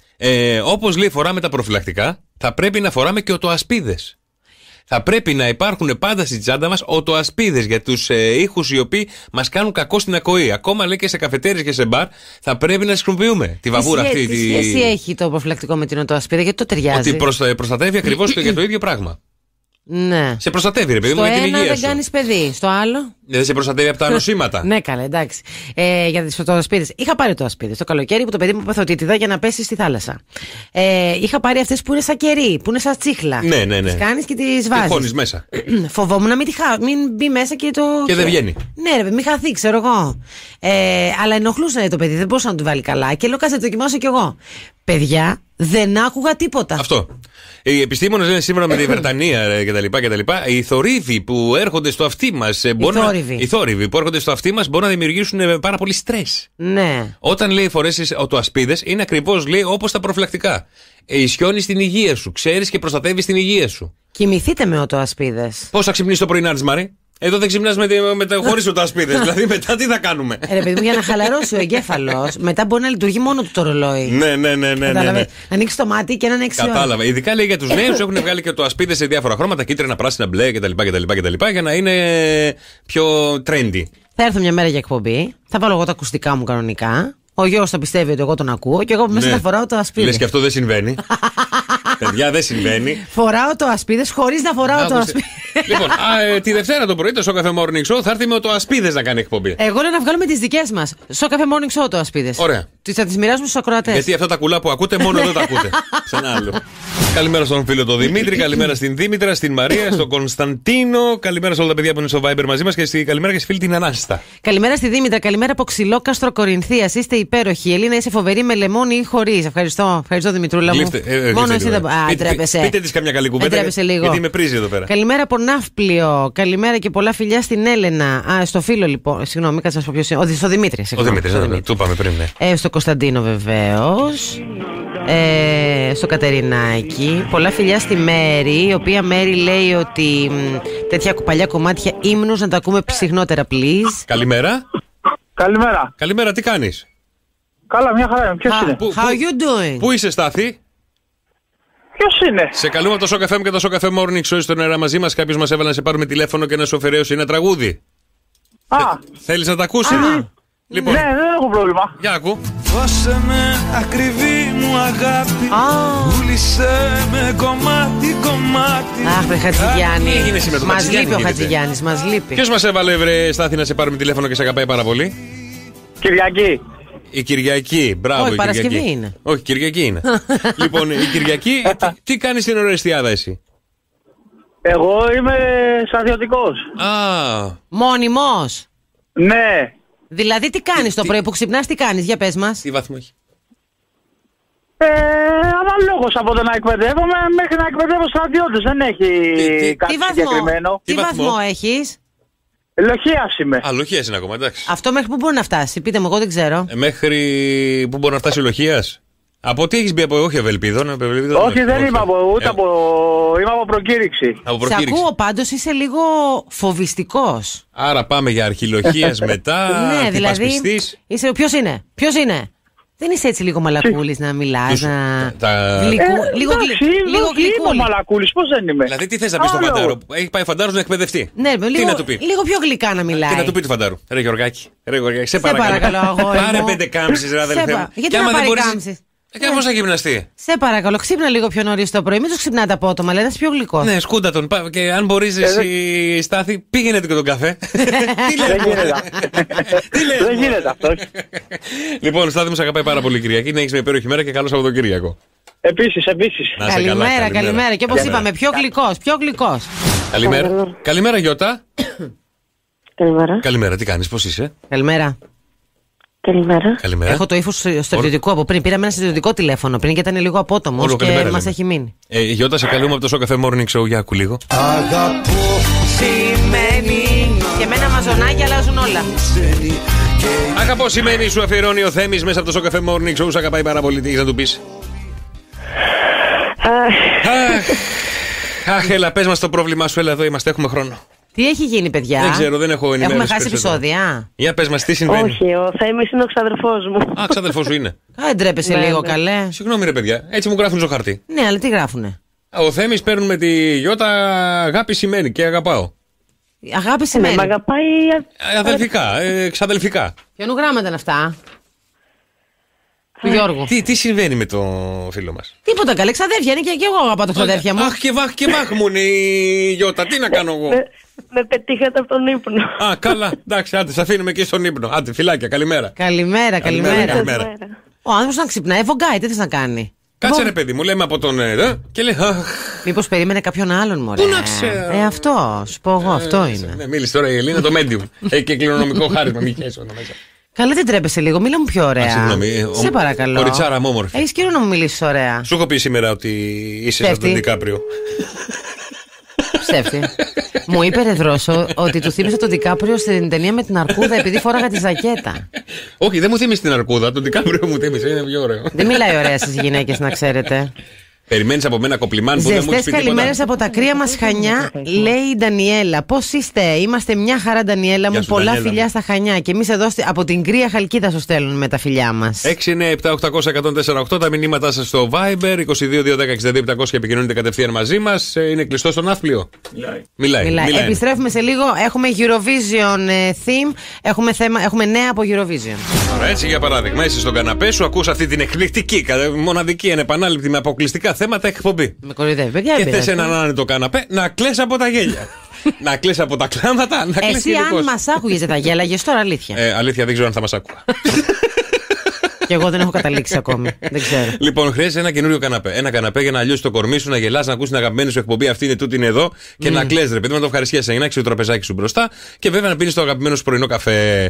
Όπως λέει φοράμε τα προφυλακτικά, θα πρέπει να φοράμε και οτοασπίδες. Θα πρέπει να υπάρχουν πάντα στη τσάντα μας οτοασπίδες για τους ήχους οι οποίοι μας κάνουν κακό στην ακοή. Ακόμα λέει και σε καφετέρειες και σε μπαρ θα πρέπει να τις χρησιμοποιούμε. Τη βαβούρα αυτή. Τι σχέση έχει το προφυλακτικό με την οτοασπίδα, γιατί το ταιριάζει? Ότι προστατεύει ακριβώς για το ίδιο πράγμα. Ναι. Σε προστατεύει, ρε παιδί μου, για την υγεία σου. Στο ένα δεν κάνεις παιδί, στο άλλο. Δεν σε προστατεύει από τα νοσήματα. Ναι, καλά, εντάξει. Για τις οτοασπίδες. Είχα πάρει οτοασπίδες το καλοκαίρι που το παιδί μου παθοτήτηδα για να πέσει στη θάλασσα. Είχα πάρει αυτές που είναι σαν κερί, που είναι σαν τσίχλα. Ναι. Τις κάνεις και τις βάζεις. Χώνεις μέσα. Φοβόμουν να μην μπει μέσα και το. Και δεν βγαίνει. Ναι, ρε, μην χαθεί, ξέρω εγώ. Αλλά ενοχλούσε το παιδί, δεν μπορούσα να του βάλει καλά. Και λέω, κάτσε να το δοκιμάσω κι εγώ. Παιδιά, δεν άκουγα τίποτα. Αυτό. Οι επιστήμονες λένε σύμφωνα με τη Βρετανία κτλ. Οι θορύβοι που έρχονται στο αυτί μας. Οι θόρυβοι που έρχονται στο αυτί μας μπορούν να δημιουργήσουν πάρα πολύ στρες. Ναι. Όταν λέει φορέσεις οτοασπίδες, είναι ακριβώς λέει όπως τα προφυλακτικά. Ισιώνει την υγεία σου. Ξέρεις και προστατεύει την υγεία σου. Κοιμηθείτε με οτοασπίδες. Πώς θα ξυπνήσεις το πρωινάρι, Μάρη? Εδώ δεν ξυπνάς χωρίς οτοασπίδες. Δηλαδή μετά τι θα κάνουμε? Ρε παιδί μου, για να χαλαρώσει ο εγκέφαλος, μετά μπορεί να λειτουργεί μόνο του το ρολόι. Ναι. Ανοίξει το μάτι και έναν 6 ώρα. Κατάλαβα. Ειδικά λέει για τους νέους έχουν βγάλει και οτοασπίδες σε διάφορα χρώματα, κίτρινα, πράσινα, μπλε κτλ. Για να είναι πιο trendy. Θα έρθω μια μέρα για εκπομπή, θα βάλω εγώ τα ακουστικά μου κανονικά. Ο Γιώργος θα πιστεύει ότι εγώ τον ακούω και εγώ μέσα θα φοράω το ασπίδες. Λες και αυτό δεν συμβαίνει. Παιδιά, δεν συμβαίνει. Φοράω το ασπίδες χωρίς να φοράω το ασπίδες. Λοιπόν, τη Δευτέρα το πρωί το Σοκαφέ Morning Show θα έρθει με το ασπίδες να κάνει εκπομπή. Εγώ λέω να βγάλουμε τις δικές μας. Σοκαφέ Morning Show το ασπίδες. Ωραία. Θα τις μοιράσουμε στους ακροατές. Γιατί αυτά τα κουλά που ακούτε μόνο εδώ τα ακούτε. Σε ένα άλλο. Καλημέρα στον φίλο τον Δημήτρη, καλημέρα στην Δήμητρα, στην Μαρία, στον Κωνσταντίνο. Καλημέρα σε όλα τα παιδιά που είναι στο Viber μαζί μας και καλημέρα και στη φίλη την Ανάστα. Καλημέρα στη Δήμητρα, καλημέρα από Ξυλόκαστρο Κορινθίας. Είστε υπέροχοι. Ελίνα, είσαι φοβερή με λεμόνι ή χωρίς. Ευχαριστώ, Δημητρούλα μου. Μόνο εσύ δεν. Ντρέπεσαι. Πείτε της καμιά καλή κουβέντα. Γιατί με πρίζει εδώ πέρα. Καλημέρα από Ναύπλιο. Καλημέρα και πολλά φιλιά στην Έλενα. Στο φίλο λοιπόν. Συγγνώμη, κάτσε να σα πω ποιο είναι. Στο Δημήτρη. Ο Δημήτρη, το είπαμε πριν. Ναι. Στο Κωνσταντίνο βεβαίως. Στο Κατερινάκι. Πολλά φιλιά στη Μέρη, η οποία Μέρη λέει ότι τέτοια παλιά κομμάτια ύμνους να τα ακούμε συχνότερα, please. Καλημέρα. Καλημέρα, τι κάνεις? Καλά, μια χαρά. Ποιος είναι? How you doing? Πού είσαι, Στάθη? Ποιος είναι? Σε καλούμε από το Σοκαφέ και το Σοκαφέ Morning Show στον αέρα μαζί μας. Κάποιος μας έβαλε να σε πάρουμε τηλέφωνο και να σου αφαιρέσει ένα τραγούδι. Θέλεις να τα ακούσεις? Λοιπόν. Ναι, δεν έχω πρόβλημα. Για ακού. Δώσε με ακριβή μου αγάπη. Πούλησε με κομμάτι. Αχ, βρε Χατζηγιάννη. Μας λείπει ο Χατζηγιάννης, μας λείπει. Ποιος μας έβαλε, βρε Στάθη, να σε πάρουμε τηλέφωνο και σε αγαπάει πάρα πολύ? Κυριακή. Η Κυριακή, μπράβο. Όχι, η Παρασκευή Κυριακή είναι. Όχι, Κυριακή είναι. Λοιπόν, η Κυριακή, τι κάνεις στην Ορεστιάδα εσύ? Εγώ είμαι στρατιωτικός. Μόνιμος. Ναι. Δηλαδή τι κάνεις το πρωί που ξυπνάς, τι κάνεις, για πες μας. Τι βαθμό έχει? Αναλόγως από το να εκπαιδεύομαι μέχρι να εκπαιδεύω στρατιώτες. Δεν έχει κάτι συγκεκριμένο. Τι βαθμό έχεις? Λοχείας είμαι. Λοχείας είναι ακόμα, εντάξει. Αυτό μέχρι που μπορεί να φτάσει, πείτε μου, εγώ δεν ξέρω. Μέχρι που μπορεί να φτάσει η λοχείας? Από τι έχεις μπει, όχι Ευελπίδο? Όχι, δεν είμαι είμαι από προκήρυξη. Σε ακούω πάντως, είσαι λίγο φοβιστικός. Άρα πάμε για αρχιλοχείας μετά. Ναι, δηλαδή. Ποιος είναι? Δεν είσαι έτσι λίγο μαλακούλης να μιλάς, να... Λίγο γλυκούλη. Είμαι μαλακούλης, πώς δεν είμαι? Δηλαδή τι θες να πεις στον Φαντάρο? Έχει πάει Φαντάρος να εκπαιδευτεί. Ναι, λίγο πιο γλυκά να μιλάει. Τι να του πει του Φαντάρου? Ρε Γιωργάκη, σε παρακαλώ αγόρι μου. Πάρε 5 κάμψεις, ρε αδελφέ μου. Γιατί να πάρει κάμψεις? Και πώς θα γυμναστεί. Σε παρακαλώ, ξύπνα λίγο πιο νωρίς το πρωί. Μην τους ξυπνάτε απότομα, λέει, είσαι πιο γλυκός. Ναι, σκούντα τον. Και αν μπορείς εσύ, Στάθη, πήγαινε και τον καφέ. Τι λέει, δεν γίνεται αυτό. Λοιπόν, Στάθη, μου σε αγαπάει πάρα πολύ Κυριακή. Να έχεις μια υπέροχη μέρα και καλό Σαββατοκύριακο. Επίσης. Καλημέρα. Και όπως είπαμε, πιο γλυκός. Καλημέρα, Γιώτα. Καλημέρα. Καλημέρα, τι κάνεις, πώς είσαι? Καλημέρα. Καλημέρα. Έχω το ύφος στο ιδιωτικό από πριν. Πήραμε ένα ιδιωτικό τηλέφωνο πριν και ήταν λίγο απότομος και μας έχει μείνει. Γιώτα, σε καλούμε από το Show Cafe Morning Show. Για άκου λίγο. Αγαπώ σημαίνει. Και εμένα μαζονάκια αλλάζουν όλα. Αγαπώ σημαίνει, σου αφιερώνει ο Θέμης μέσα από το Show Cafe Morning Show. Σου αγαπάει πάρα πολύ. Τι έχεις να του πεις? Αχ, έλα, πες μας το πρόβλημά σου. Έλα, εδώ είμαστε, έχουμε χρόνο. Τι έχει γίνει, παιδιά? Δεν ξέρω, δεν έχω ενημέρωση. Έχουμε χάσει επεισόδια. Για πες μας, τι συμβαίνει? Όχι, ο Θέμης είναι ο ξαδερφός μου. Α, ξαδερφός σου είναι. Δεν τρέπεσαι λίγο, καλέ. Συγγνώμη, ρε παιδιά, έτσι μου γράφουν στο χαρτί. Ναι, αλλά τι γράφουνε? Ο Θέμης παίρνουν με τη Γιώτα αγάπη σημαίνει και αγαπάω. Αγάπη σημαίνει. Με αγαπάει. Αδελφικά, ξαδελφικά. Ποιον γράμματα είναι αυτά? Του Γιώργου. Τι συμβαίνει με το φίλο μας? Τίποτα, καλέ, ξαδέρφια είναι και εγώ αγαπάω τα ξαδέρφια μου. Αχ, και βάχ μου είναι η Γιώτα, τι να κάνω εγώ? Με πετύχατε από τον ύπνο. Α, καλά, εντάξει, άντε, σε αφήνουμε και στον ύπνο. Άντε, φιλάκια, καλημέρα. Καλημέρα. Ο άνθρωπος να ξυπνάει, βογκάει, τι θες να κάνει? Κάτσε ρε παιδί μου, λέμε από τον και λέει μήπως περίμενε κάποιον άλλον, μωρέ? Πού να ξέρω? Αυτό, σου πω εγώ, αυτό είναι. Ναι, μίλησε τώρα η Ελίνα, το medium. Έχει και κληρονομικό χάρισμα, μη χέσω μέσα. Καλά, δεν τρέπεσαι λίγο, μίλα μου πιο ωραία. Συγγνώμη, σε παρακαλώ. Κοριτσάρα μου, όμορφη. Έχεις καιρό να μου μιλήσεις ωραία. Σου έχω πει σήμερα ότι είσαι σαν τον Ντικάπριο. Ψεύτη. Μου είπε ρε Δρόσο ότι του θύμισε τον Ντικάπριο στην ταινία με την αρκούδα επειδή φόραγα τη ζακέτα. Όχι, δεν μου θύμισε την αρκούδα, τον Ντικάπριο μου θύμισε, είναι πιο ωραίο. Δεν μιλάει ωραία στις γυναίκες, να ξέρετε. Περιμένεις από μένα κοπλιμάν που δεν μου έχεις πει τίποτα? Καλημέρες από τα κρύα μας Χανιά, λέει η Ντανιέλα. Πώς είστε? Είμαστε μια χαρά, Ντανιέλα μου. Πολλά φιλιά στα Χανιά. Και εμείς εδώ από την κρύα Χαλκίδα σου στέλνουμε τα φιλιά μας. 697-800-1048 τα μηνύματά σας στο Viber. 22-210-62-700 και επικοινωνείτε κατευθείαν μαζί μας. Είναι κλειστό στο ναύπλιο. Μιλάει. Επιστρέφουμε σε λίγο. Έχουμε Eurovision theme. Έχουμε νέα από Eurovision. Ωραία, έτσι για παράδειγμα, είσαι στον καναπέ σου, ακούς αυτή την εκπληκτική, μοναδική, ανεπανάληπτη με αποκλειστικά θέματα εκπομπή. Με κοροϊδεύει, παιδιά. Και θες έναν άνετο καναπέ να κλαις από τα γέλια. Να κλαις από τα κλάματα, να κλαις. Εσύ, αν μας άκουγες, δεν τα γέλαγες τώρα, αλήθεια? Αλήθεια, δεν ξέρω αν θα μας άκουγα. Και εγώ δεν έχω καταλήξει ακόμη. Δεν ξέρω. Λοιπόν, χρειάζεται ένα καινούριο καναπέ. Ένα καναπέ για να λιώσει το κορμί σου, να γελάς, να ακούσει την αγαπημένη σου εκπομπή. Αυτή είναι τούτη είναι εδώ. Και να κλαις, ρε παιδί, να το ευχαριστιέσαι. Να έχεις το τραπεζάκι σου μπροστά. Και βέβαια να πίνεις το αγαπημένο σου πρωινό καφέ.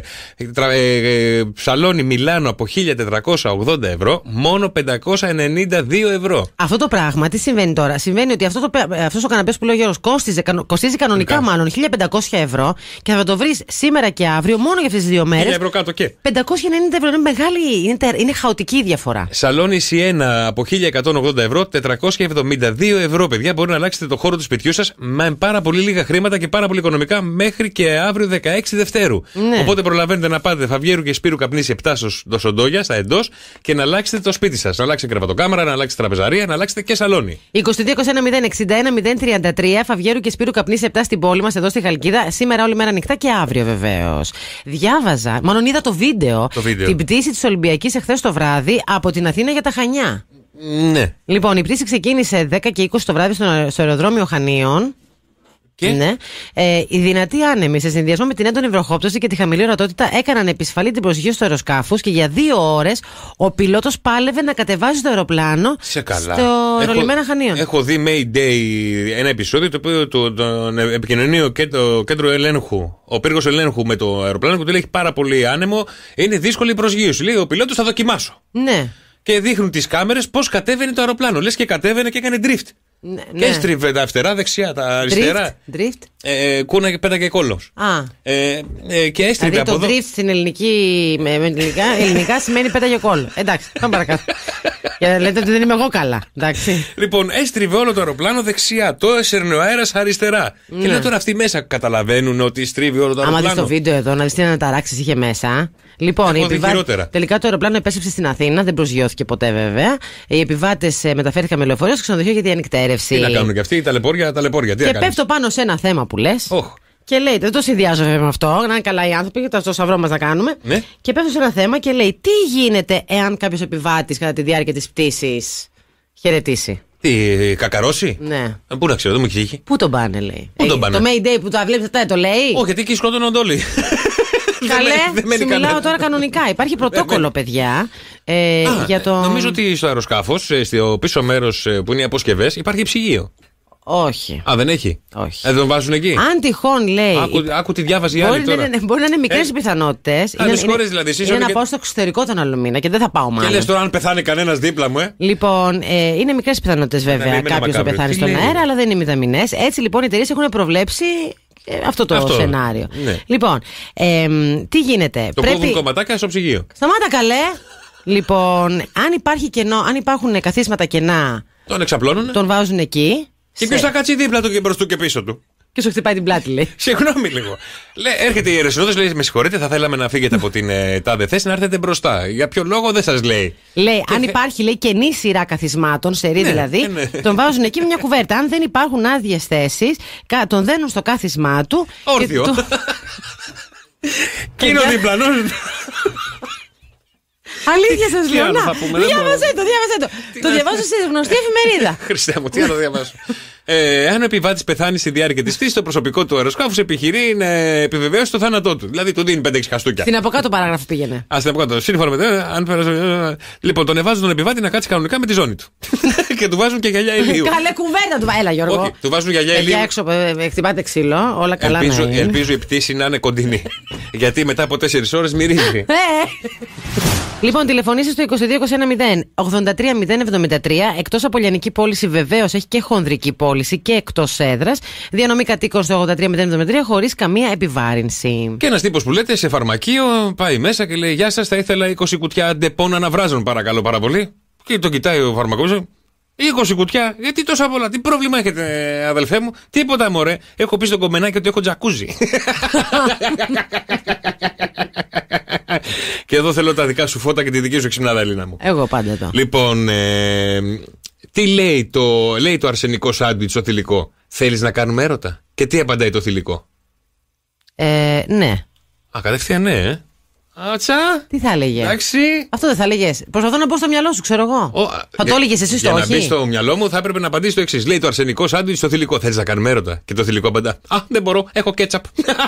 Ψαλόνι Μιλάνο από 1.480 ευρώ, μόνο 592 ευρώ. Αυτό το πράγμα τι συμβαίνει τώρα? Συμβαίνει ότι αυτός ο καναπές που λέει ο Γιώργος κοστίζει κανονικά μάλλον 1.500 ευρώ και θα το βρεις σήμερα και αύριο μόνο για αυτές τις 2 μέρες. 1.000 ευρώ κάτω και. 590 ευρώ είναι μεγάλη. Είναι χαοτική η διαφορά. Σαλόνι Σιένα από 1.180 ευρώ, 472 ευρώ, παιδιά. Μπορεί να αλλάξετε το χώρο του σπιτιού σας με πάρα πολύ λίγα χρήματα και πάρα πολύ οικονομικά μέχρι και αύριο 16 Δευτέρου. Ναι. Οπότε προλαβαίνετε να πάτε Φαβιέρου και Σπύρου Καπνίση 7 στο Σοντόγια, στα εντός, και να αλλάξετε το σπίτι σας. Να αλλάξετε κρεβατοκάμαρα, να αλλάξετε τραπεζαρία, να αλλάξετε και σαλόνι. 22-21-061-033 Φαβιέρου και Σπύρου Καπνίση 7 στην πόλη μας, εδώ στη Χαλκίδα. Σήμερα όλη μέρα ανοιχτά και αύριο βεβαίως. Διάβαζα, μάλλον είδα το βίντεο. Την πτήση της Ολυμπιακής εχθές το βράδυ από την Αθήνα για τα Χανιά. Ναι. Λοιπόν, η πτήση ξεκίνησε 10 και 20 το βράδυ στο αεροδρόμιο Χανίων. Και? Ναι. Οι δυνατοί άνεμοι σε συνδυασμό με την έντονη βροχόπτωση και τη χαμηλή ορατότητα έκαναν επισφαλή την προσοχή του αεροσκάφους και για 2 ώρες ο πιλότος πάλευε να κατεβάζει το αεροπλάνο στο ρολιμένα Χανίων. Έχω δει Mayday ένα επεισόδιο το οποίο τον επικοινωνεί και το κέντρο ελέγχου, ο πύργος ελέγχου με το αεροπλάνο, που του λέει έχει πάρα πολύ άνεμο, είναι δύσκολη η προσγείωση. Σου λέει ο πιλότος θα δοκιμάσω. Ναι. Και δείχνουν τις κάμερες πώς κατέβαινε το αεροπλάνο. Λες και κατέβαινε και έκανε drift. Ναι. Και έστριβε τα φτερά δεξιά, τα αριστερά. Drift. Κούνα και πέταγε κόλλος. Και έστριβε δηλαδή από το εδώ. drift στην ελληνική, με ελληνικά σημαίνει πέταγε κόλλο. Εντάξει, πάμε παρακάτω. Για λέτε ότι δεν είμαι εγώ καλά. Εντάξει. Λοιπόν, έστριβε όλο το αεροπλάνο δεξιά. Το έσαιρνε ο αέρας αριστερά. Ναι. Και λέω τώρα αυτοί μέσα καταλαβαίνουν ότι στρίβει όλο το αεροπλάνο. Άμα δεις το βίντεο εδώ, να δεις τι αναταράξεις είχε μέσα. Λοιπόν, τελικά το αεροπλάνο επέστρεψε στην Αθήνα, δεν προσγειώθηκε ποτέ βέβαια. Οι επιβάτες μεταφέρθηκαν με λεωφορείο στο ξενοδοχείο για διανυκτέρευση. Τι να κάνουν και αυτοί, τα λεπόρια. Και πέφτω πάνω σε ένα θέμα που λες. Και λέει, δεν το συνδυάζω βέβαια με αυτό, να είναι καλά οι άνθρωποι, το σταυρό μας να κάνουμε. Ναι. Και πέφτω σε ένα θέμα και λέει, τι γίνεται εάν κάποιος επιβάτης κατά τη διάρκεια της πτήσης χαιρετήσει. Τι, κακαρώσει? Ναι. Πού να ξέρω, δεν μου έχει τύχει. Πού τον πάνε, λέει. Πού τον πάνε? Το Mayday που το βλέπεις αυτά, το λέει. Όχι, γιατί εκεί σκότωναν όλοι. Καλέ, σου μιλάω τώρα κανονικά. Υπάρχει πρωτόκολλο, παιδιά. Για το... Νομίζω ότι στο αεροσκάφος, στο πίσω μέρος που είναι οι αποσκευές, υπάρχει ψυγείο. Όχι. Α, δεν έχει. Όχι. Δεν τον βάζουν εκεί. Αν τυχόν λέει. Άκου τι διάβαζε η άλλη τώρα. Μπορεί να είναι μικρές οι πιθανότητες. Άλλες χώρες δηλαδή. Είναι να πάω στο εξωτερικό τον άλλο μήνα και δεν θα πάω μάλλον. Και λες τώρα αν πεθάνει κανένας δίπλα μου, Λοιπόν, είναι μικρές πιθανότητες βέβαια κάποιος να πεθάνει στον αέρα, αλλά δεν είναι μηδαμινές. Έτσι λοιπόν οι εταιρείες έχουν προβλέψει αυτό το σενάριο. Ναι. Λοιπόν, τι γίνεται. Το κόβουν κομματάκια στο ψυγείο. Σταμάτα καλέ. Λοιπόν, αν υπάρχει κενό, αν υπάρχουν καθίσματα κενά. Τον εξαπλώνουν. Τον βάζουν εκεί. Και ποιος θα κάτσει δίπλα του και μπροστά του και πίσω του. Και σου χτυπάει την πλάτη, λέει. Συγγνώμη λίγο. Έρχεται η αιρεσινότητα, λέει: με συγχωρείτε, θα θέλαμε να φύγετε από την τάδε θέση να έρθετε μπροστά. Για ποιο λόγο δεν σας λέει. Λέει, αν υπάρχει λέει, κενή σειρά καθισμάτων, σερί δηλαδή, τον βάζουν εκεί με μια κουβέρτα. Αν δεν υπάρχουν άδειες θέσεις, τον δένουν στο κάθισμά του. Όρθιο. Και είναι ο διπλανός. Αλήθεια σας λέω. Διάβασέ το. Το διαβάζω σε γνωστή εφημερίδα. Χριστέ μου, τι να το διαβάσω. Αν ο επιβάτης πεθάνει στη διάρκεια της πτήσης, το προσωπικό του αεροσκάφους επιχειρεί να επιβεβαιώσει το θάνατό του. Δηλαδή του δίνει 5-6 χαστούκια. Στην από κάτω παράγραφο πήγαινε. Στην από κάτω. Σύμφωνα με. Λοιπόν, τον εβάζουν τον επιβάτη να κάτσει κανονικά με τη ζώνη του. Και του βάζουν και γυαλιά ηλίου. Καλέ κουβέντα του. Έλα, Γιώργο. Όχι, του βάζουν γυαλιά ηλίου. Έξω, χτυπάτε ξύλο, όλα καλά. Ελπίζω η πτήση να είναι κοντινή. Γιατί μετά από 4 ώρες μυρίζει. Λοιπόν, τηλεφωνήστε στο 22-110-83-073. Εκτός από λιανική πώληση, βεβαίως έχει και χονδρική πώληση και εκτός έδρας. Διανομή κατοίκων στο 83-073 χωρίς καμία επιβάρυνση. Και ένας τύπος που λέτε σε φαρμακείο πάει μέσα και λέει: γεια σας, θα ήθελα 20 κουτιά ντεπών αναβράζων, παρακαλώ πάρα πολύ. Και το κοιτάει ο φαρμακός. 20 κουτιά, γιατί τόσα πολλά, τι πρόβλημα έχετε, αδελφέ μου? Τίποτα, μωρέ. Έχω πει στον κομμενάκι ότι έχω τζακούζι. Και εδώ θέλω τα δικά σου φώτα και τη δική σου ξυπνάδα, Ελίνα μου. Εγώ πάντα εδώ. Λοιπόν, τι λέει το αρσενικό σάντουιτς στο θηλυκό? Θέλεις να κάνουμε έρωτα? Και τι απαντάει το θηλυκό? Ναι. Κατευθείαν ναι, Άτσα. Τι θα έλεγε? Εντάξει. Αυτό δεν θα έλεγε. Προσπαθώ να μπω στο μυαλό σου, ξέρω εγώ. Θα το έλεγε εσύ το όχι? Για να μπει στο μυαλό μου, θα έπρεπε να απαντήσει το εξής. Λέει το αρσενικό σάντουιτς στο θηλυκό: θέλεις να κάνουμε έρωτα? Και το θηλυκό απαντά: α, δεν μπορώ, έχω κέτσαπ.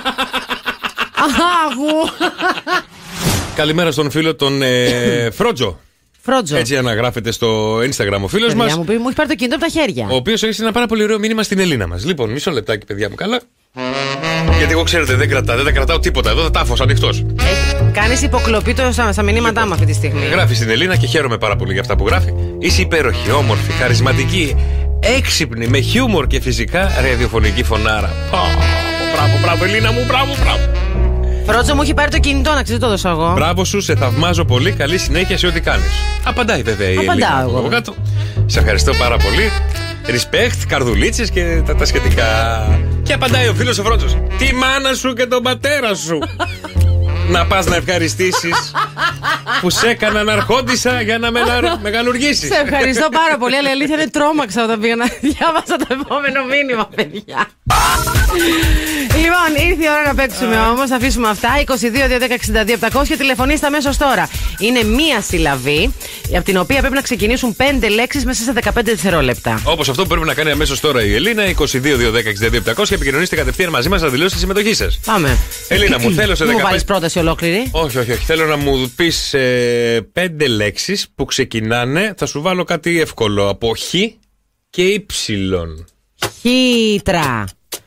Καλημέρα στον φίλο τον Φρότζο. Έτσι αναγράφεται στο Instagram ο φίλος μας. Μου έχει πάρει το κινητό από τα χέρια. Ο οποίος έχει ένα πάρα πολύ ωραίο μήνυμα στην Ελίνα μας. Λοιπόν, μισό λεπτάκι, παιδιά μου, καλά. Γιατί εγώ ξέρετε, δεν τα κρατάω τίποτα. Εδώ θα τάφος ανοιχτός. Κάνεις υποκλοπή στα μηνύματά μου αυτή τη στιγμή. Γράφει στην Ελίνα και χαίρομαι πάρα πολύ για αυτά που γράφει. Είσαι υπέροχη, όμορφη, χαρισματική, έξυπνη, με χιούμορ και φυσικά ραδιοφωνική φωνάρα. Μπράβο, Ελίνα μου, μπράβο. Φρότζο μου έχει πάρει το κινητό, να ξέρει, το δώσα εγώ. Μπράβο σου, σε θαυμάζω πολύ. Καλή συνέχεια σε ό,τι κάνεις. Απαντάει βέβαια η Ελίνα. Εγώ. Σε ευχαριστώ πάρα πολύ. Respect, καρδουλίτσες και τα σχετικά. Και απαντάει ο φίλος ο Φρότζος: τη μάνα σου και τον πατέρα σου. Να πας να ευχαριστήσεις που σε έκαναν αρχόντισσα για να μεγαλουργήσεις. Σε ευχαριστώ πάρα πολύ, αλλά η αλήθεια είναι τρόμαξα όταν πήγα να διάβασα το επόμενο μήνυμα, παιδιά. Λοιπόν, ήρθε η ώρα να παίξουμε όμως. Θα αφήσουμε αυτά. 22-210-62-700. Τηλεφωνήστε αμέσως τώρα. Είναι μία συλλαβή, από την οποία πρέπει να ξεκινήσουν 5 λέξεις μέσα σε 15 δευτερόλεπτα. Όπως αυτό που πρέπει να κάνει αμέσως τώρα η Ελίνα. 22-210-62-700. Επικοινωνήστε κατευθείαν μαζί μας να δηλώσετε τη συμμετοχή σας. Πάμε. Ελίνα μου, θέλω σε 15. Μου βάλεις πρόταση ολόκληρη? Όχι. Θέλω να μου πεις 5 λέξεις που ξεκινάνε. Θα σου βάλω κάτι εύκολο. Από χ και ύψιλον. Χύτρα.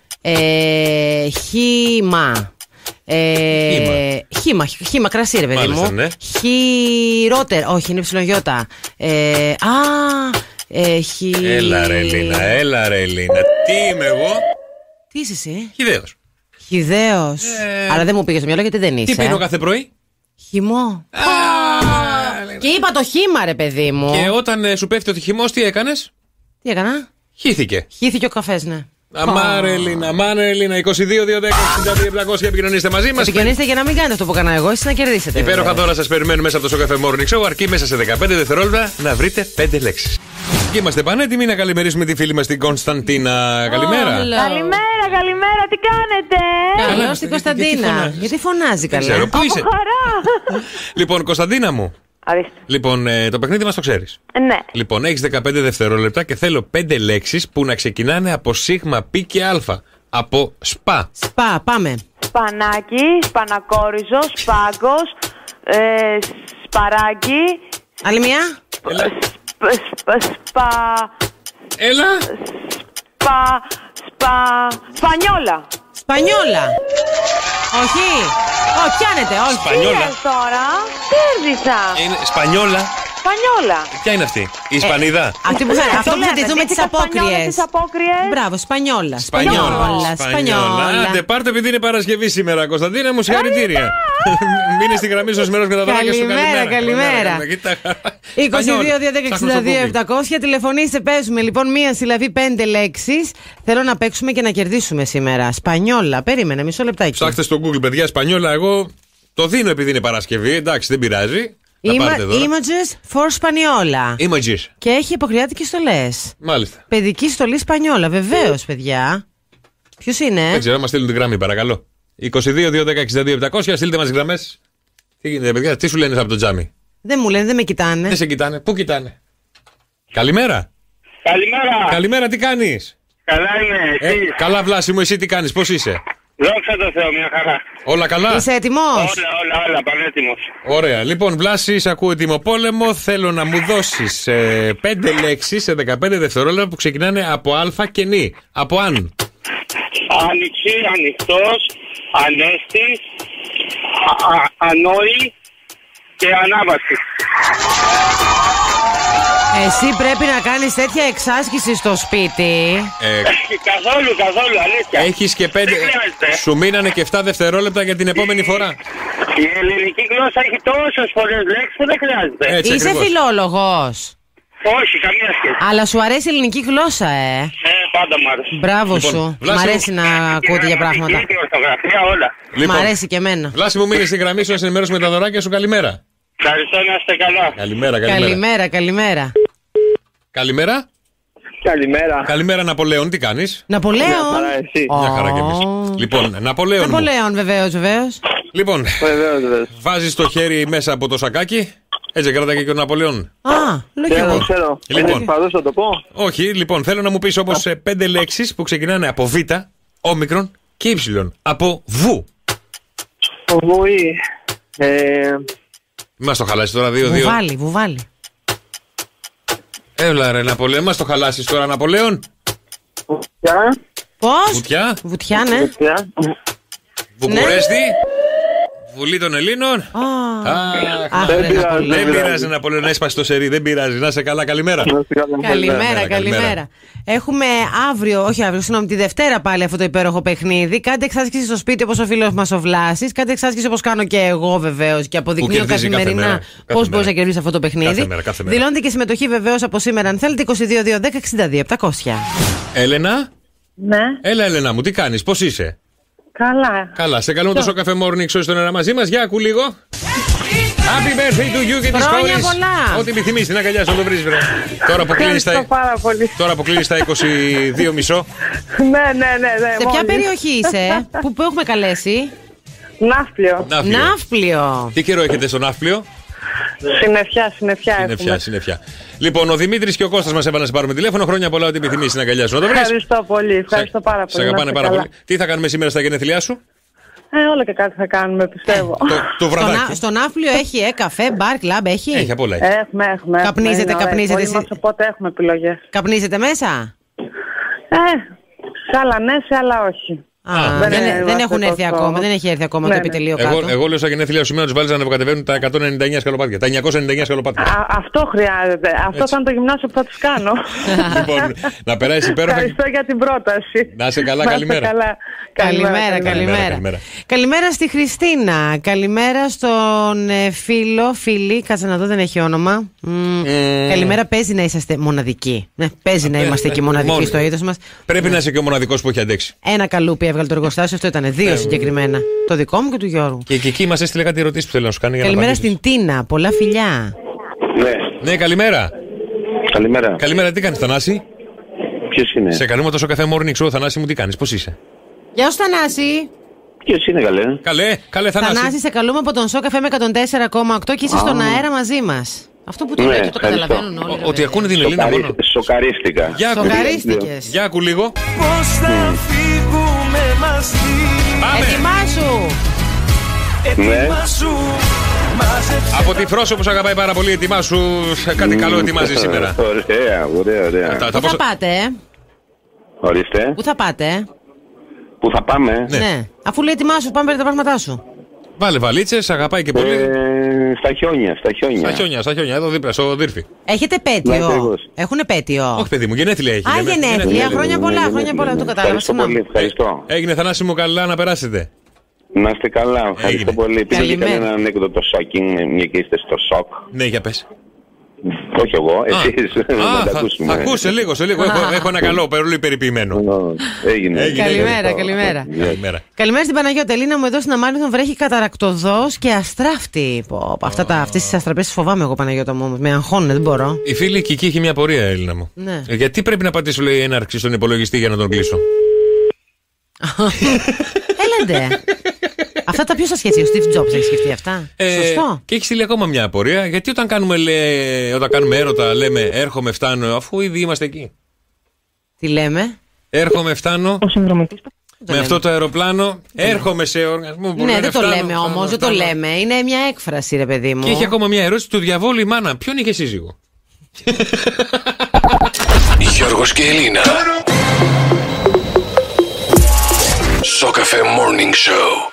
Χύμα. Χύμα, κρασί, ρε παιδί μου. Ναι. Χειρότερο. Όχι, είναι ψιλογιώτα. Έλα ρε Ελίνα. Τι είμαι εγώ? Τι είσαι εσύ? Χυδαίος. Αλλά δεν μου πήγε στο μυαλό γιατί δεν είσαι. Τι πίνω κάθε πρωί? Χυμό. Και είπα το χύμα, ρε παιδί μου. Και όταν σου πέφτει ο χυμός, τι έκανες? Τι έκανα? Χύθηκε ο καφές, ναι. Αμάρε Ελίνα, 22-210-62-700. Επικοινωνήστε μαζί μας. Επικοινωνήστε για να μην κάνετε αυτό που έκανα εγώ, εσείς να κερδίσετε. Υπέροχα δώρα σας περιμένουν μέσα από το Σοκαφέ Morning Show. Αρκεί μέσα σε 15 δευτερόλεπτα να βρείτε 5 λέξεις. Και είμαστε πανέτοιμοι να καλημερίσουμε τη φίλη μας την Κωνσταντίνα. Καλημέρα. καλημέρα, τι κάνετε? Καλώς την Κωνσταντίνα. Γιατί φωνάζει καλά? Ξέρω, πού είσαι? Χαρά. Λοιπόν, Κωνσταντίνα μου. Ορίστε. Λοιπόν, το παιχνίδι μας το ξέρεις. Ναι. Λοιπόν, έχεις 15 δευτερόλεπτα και θέλω 5 λέξεις που να ξεκινάνε από σίγμα, πι και α. Από σπα. Σπα, πάμε. Σπανάκι, σπανακόριζο, σπάγκος, σπαράκι. Άλλη μια. Έλα. Σπανιόλα. Σπανιόλα. Όχι. Πιάνετε, όχι. Σπανιόλα. Τώρα, κέρδισα. Σπανιόλα. Σπανιόλα. Ποια είναι αυτή, η Ισπανίδα? Αυτό που θα τη δούμε τις απόκριες. Μπράβο, Σπανιόλα. Σπανιόλα. Άντε, πάρτε επειδή είναι Παρασκευή σήμερα, Κωνσταντίνα μου, συγχαρητήρια. Μείνε στη γραμμή σου μέρος με τα δωράκια σου. Καλημέρα. 22-210-62-700. Τηλεφωνήστε, παίζουμε λοιπόν μία συλλαβή 5 λέξεις. Θέλω να παίξουμε και να κερδίσουμε σήμερα. Σπανιόλα, περίμενε μισό λεπτάκι. Ψάχτε στο Google, παιδιά, Σπανιόλα. Εγώ το δίνω επειδή είναι Παρασκευή. Εντάξει, δεν πειράζει. Images for Σπανιόλα. Images. Και έχει αποκριάτικες στολές. Μάλιστα. Παιδική στολή Σπανιόλα, βεβαίως, παιδιά. Ποιος είναι? Δεν ξέρω, μας στείλουν την γραμμή, παρακαλώ. 22-210-62-700, στείλτε μας γραμμές. Τι γίνεται, παιδιά, τι σου λένε από το τζάμι? Δεν μου λένε, δεν με κοιτάνε. Δεν σε κοιτάνε, πού κοιτάνε? Καλημέρα. Καλημέρα. Καλημέρα, τι κάνεις? Καλά είμαι, εσύ? Καλά, Βλάση μου, εσύ τι κάνεις, πώς είσαι? Δόξα τω Θεώ, μια χαρά. Όλα καλά? Είσαι έτοιμος? Όλα, πανέτοιμος. Ωραία, λοιπόν, Βλάση, σε ακούω ετοιμοπόλεμο. Θέλω να μου δώσεις 5 λέξεις σε 15 δευτερόλεπτα που ξεκινάνε από α και νη. Από αν. Άνοιξη, ανοιχτός, ανέστης, ανόη και ανάβαση. Εσύ πρέπει να κάνεις τέτοια εξάσκηση στο σπίτι. Καθόλου, αλήθεια. Έχεις και 5. Σου μείνανε και 7 δευτερόλεπτα για την επόμενη φορά. Η ελληνική γλώσσα έχει τόσες πολλές λέξεις που δεν χρειάζεται. Έτσι, είσαι ακριβώς. Φιλόλογος? Όχι, καμία σχέση. Αλλά σου αρέσει η ελληνική γλώσσα, Πάντα μ' άρεσε. Μπράβο Λοιπόν, σου. Βλάση Μ' αρέσει να ακούω τέτοια πράγματα. Η ορθογραφία, όλα. Μ' αρέσει και εμένα. Βλάση μου, μείνε στη γραμμή σου να σε ενημερώσουμε με τα δωράκια σου. Καλημέρα. Ευχαριστώ, να είστε καλά. Καλημέρα. Καλημέρα. Καλημέρα, Ναπολέον, τι κάνεις? Ναπολέον. Μια χαρά κι εμείς. Λοιπόν, Ναπολέον. Ναπολέον, βεβαίως. Λοιπόν, βάζεις το χέρι μέσα από το σακάκι. Έτσι κρατάει και ο Ναπολέον. Λογικό. Ξέρω. Λοιπόν, θα το πω. όχι, λοιπόν, θέλω να μου πεις όπως 5 λέξεις που ξεκινάνε από β, όμικρον και ύψιλον. Από βου. Βουή. Μας το χαλάσεις τώρα 2-2. Βουβάλι. Έλα ρε Ναπολέον, μας το χαλάσεις τώρα Ναπολέον. Πώς? Βουτιά, ναι. Βουκουρέστι. Βουλή των Ελλήνων. Δεν πειράζει Ναπολέον, έσπασε το σερί, δεν πειράζει. Να είσαι καλά, καλημέρα. Καλημέρα. Έχουμε τη Δευτέρα πάλι αυτό το υπέροχο παιχνίδι. Κάντε εξάσκηση στο σπίτι όπως ο φίλος μας ο Βλάσης. Κάντε εξάσκηση όπως κάνω και εγώ βεβαίως και αποδεικνύω καθημερινά πώς μπορείς να κερδίσεις αυτό το παιχνίδι. Δηλώνετε και συμμετοχή βεβαίως από σήμερα αν θέλετε. 22-210-62-700. Έλενα. Ναι. Έλα, Έλενα μου, τι κάνεις, πώς είσαι? Καλά. Σε καλούμε το Σοκαφέ Morning Show στον αέρα μαζί μας. Για ακού λίγο. Happy birthday to you και τις Χρόνια κόρες. πολλά. Ό,τι επιθυμείς, την αγκαλιά σου το βρεις, βρε. Τώρα που κλείνεις τα 22 μισό. Ναι. Σε ποια περιοχή είσαι, που έχουμε καλέσει? Ναύπλιο. Τι καιρό έχετε στο Ναύπλιο? Συννεφιά. Λοιπόν, ο Δημήτρης και ο Κώστας μας έβαλαν να σε πάρουμε τηλέφωνο. Χρόνια πολλά, ό,τι επιθυμείς στην αγκαλιά σου. Να το βρεις. Ευχαριστώ πολύ. Ευχαριστώ πάρα πολύ. Σε αγαπάνε πάρα πολύ. Τι θα κάνουμε σήμερα στα γενέθλιά σου? Όλο και κάτι θα κάνουμε, πιστεύω. Το βραδάκι. Στο Ναύπλιο έχει καφέ, μπαρ, κλαμπ, έχει. Έχει απ' όλα. Έχουμε. Καπνίζετε. Οπότε έχουμε επιλογές. Καπνίζετε μέσα? Σε άλλα ναι, σε άλλα όχι. Δεν έχουν έρθει ακόμα, δεν έχει έρθει ακόμα το επιτελείο κάτω. Εγώ λέω στα γενέθλια σου να τους βάλεις να ανεβοκατεβαίνουν τα 199 σκαλοπάτια. Τα 999 σκαλοπάτια. Αυτό χρειάζεται. Αυτό θα είναι το γυμνάσιο που θα τους κάνω. Λοιπόν, να περάσεις υπέροχα. Ευχαριστώ για την πρόταση. Να είσαι καλά, καλημέρα. Καλημέρα. Καλημέρα στη Χριστίνα. Καλημέρα στον φίλη. Κάτσε να δω, δεν έχει όνομα. Καλημέρα, παίζει να είσαστε μοναδικοί. Παίζει να είμαστε και μοναδικοί στο είδος μας. Πρέπει να είσαι και ο μοναδικός που έχει αντέξει. Ένα καλούπι έβγαλε το εργοστάσιο, αυτό ήταν 2 συγκεκριμένα. Το δικό μου και του Γιώργου. Και εκεί μας έστειλε κάτι ερωτήσεις που θέλω να σου κάνει. Καλημέρα στην Τίνα, πολλά φιλιά. Ναι, καλημέρα. Καλημέρα. Καλημέρα, τι κάνεις, Θανάση? Ποιος είναι? Σε καλούμε τόσο καφέ Morning Show, Θανάση μου, τι κάνεις, πώς είσαι? Γεια σου, Θανάση. Ποιος είναι, Καλέ, Θανάση. Θανάση, σε καλούμε από τον Σοκ FM με 104,8 και είσαι στον αέρα μαζί μας. Αυτό που το λέτε το καταλαβαίνουν όλοι. Ότι ακούνε την Ελίνα μόνο. Σοκαρίστηκα. Σοκαρίστηκες. Για άκου λίγο. Πώς θα φύγουμε μαζί. Ετοιμάσου. Ετοιμάσου. Από τη Φρόσο που σ' αγαπάει πάρα πολύ, ετοιμάσου. Κάτι καλό ετοιμάζει σήμερα. Ωραία. Πού θα πάτε, Ορίστε. Πού θα πάτε, Πού θα πάμε? Ναι. Αφού λέει ετοιμάσου, πάμε πέρα τα πράγματά σου. Βάλε βαλίτσες, αγαπάει και πολύ. Στα χιόνια. Εδώ δίπλα, στο Δύρφη. Έχετε επέτειο? Έχουν επέτειο? Όχι, παιδί μου, γενέθλια έχει. Γενέθλια, χρόνια πολλά, το κατάλαβα. Ευχαριστώ. Έγινε, Θανάση μου, καλά να περάσετε. Να είστε καλά, ευχαριστώ πολύ. Πήγε κανένα ανέκδοτο shocking, μια και είστε στο σοκ. Ναι, για πες. Όχι εγώ, εσείς. Θα ακούς σε λίγο. Έχω ένα καλό, πολύ περιποιημένο. Έγινε. Καλημέρα. Καλημέρα στην Παναγιώτα. Ελίνα μου, εδώ στην Αμάνιθον βρέχει καταρακτοδός και αστράφτη. Αυτές τις αστραπές τις φοβάμαι εγώ, Παναγιώτα μου. Με αγχώνουν, δεν μπορώ. Η φίλη Κική έχει μια πορεία, Έλληνα μου. Γιατί πρέπει να πατήσω, λέει, έναρξη στον υπολογιστή για να τον κλείσω? Έλατε. Αυτά τα ποιος θα σκεφτεί, ο Steve Jobs έχει σκεφτεί αυτά? Σωστό. Και έχει στείλει ακόμα μια απορία. Γιατί όταν κάνουμε έρωτα λέμε έρχομαι, φτάνω, αφού ήδη είμαστε εκεί? Τι λέμε? Έρχομαι, φτάνω. Ο συνδρομητής. Με αυτό το αεροπλάνο έρχομαι σε οργασμό. Ναι, δεν το λέμε όμως, δεν το λέμε. Είναι μια έκφραση, ρε παιδί μου. Και έχει ακόμα μια ερώτηση του διαβόλου η μάνα. Ποιον είχε σύζυγο? Γιώργος και Ελίνα. Σοκ FM Morning Show.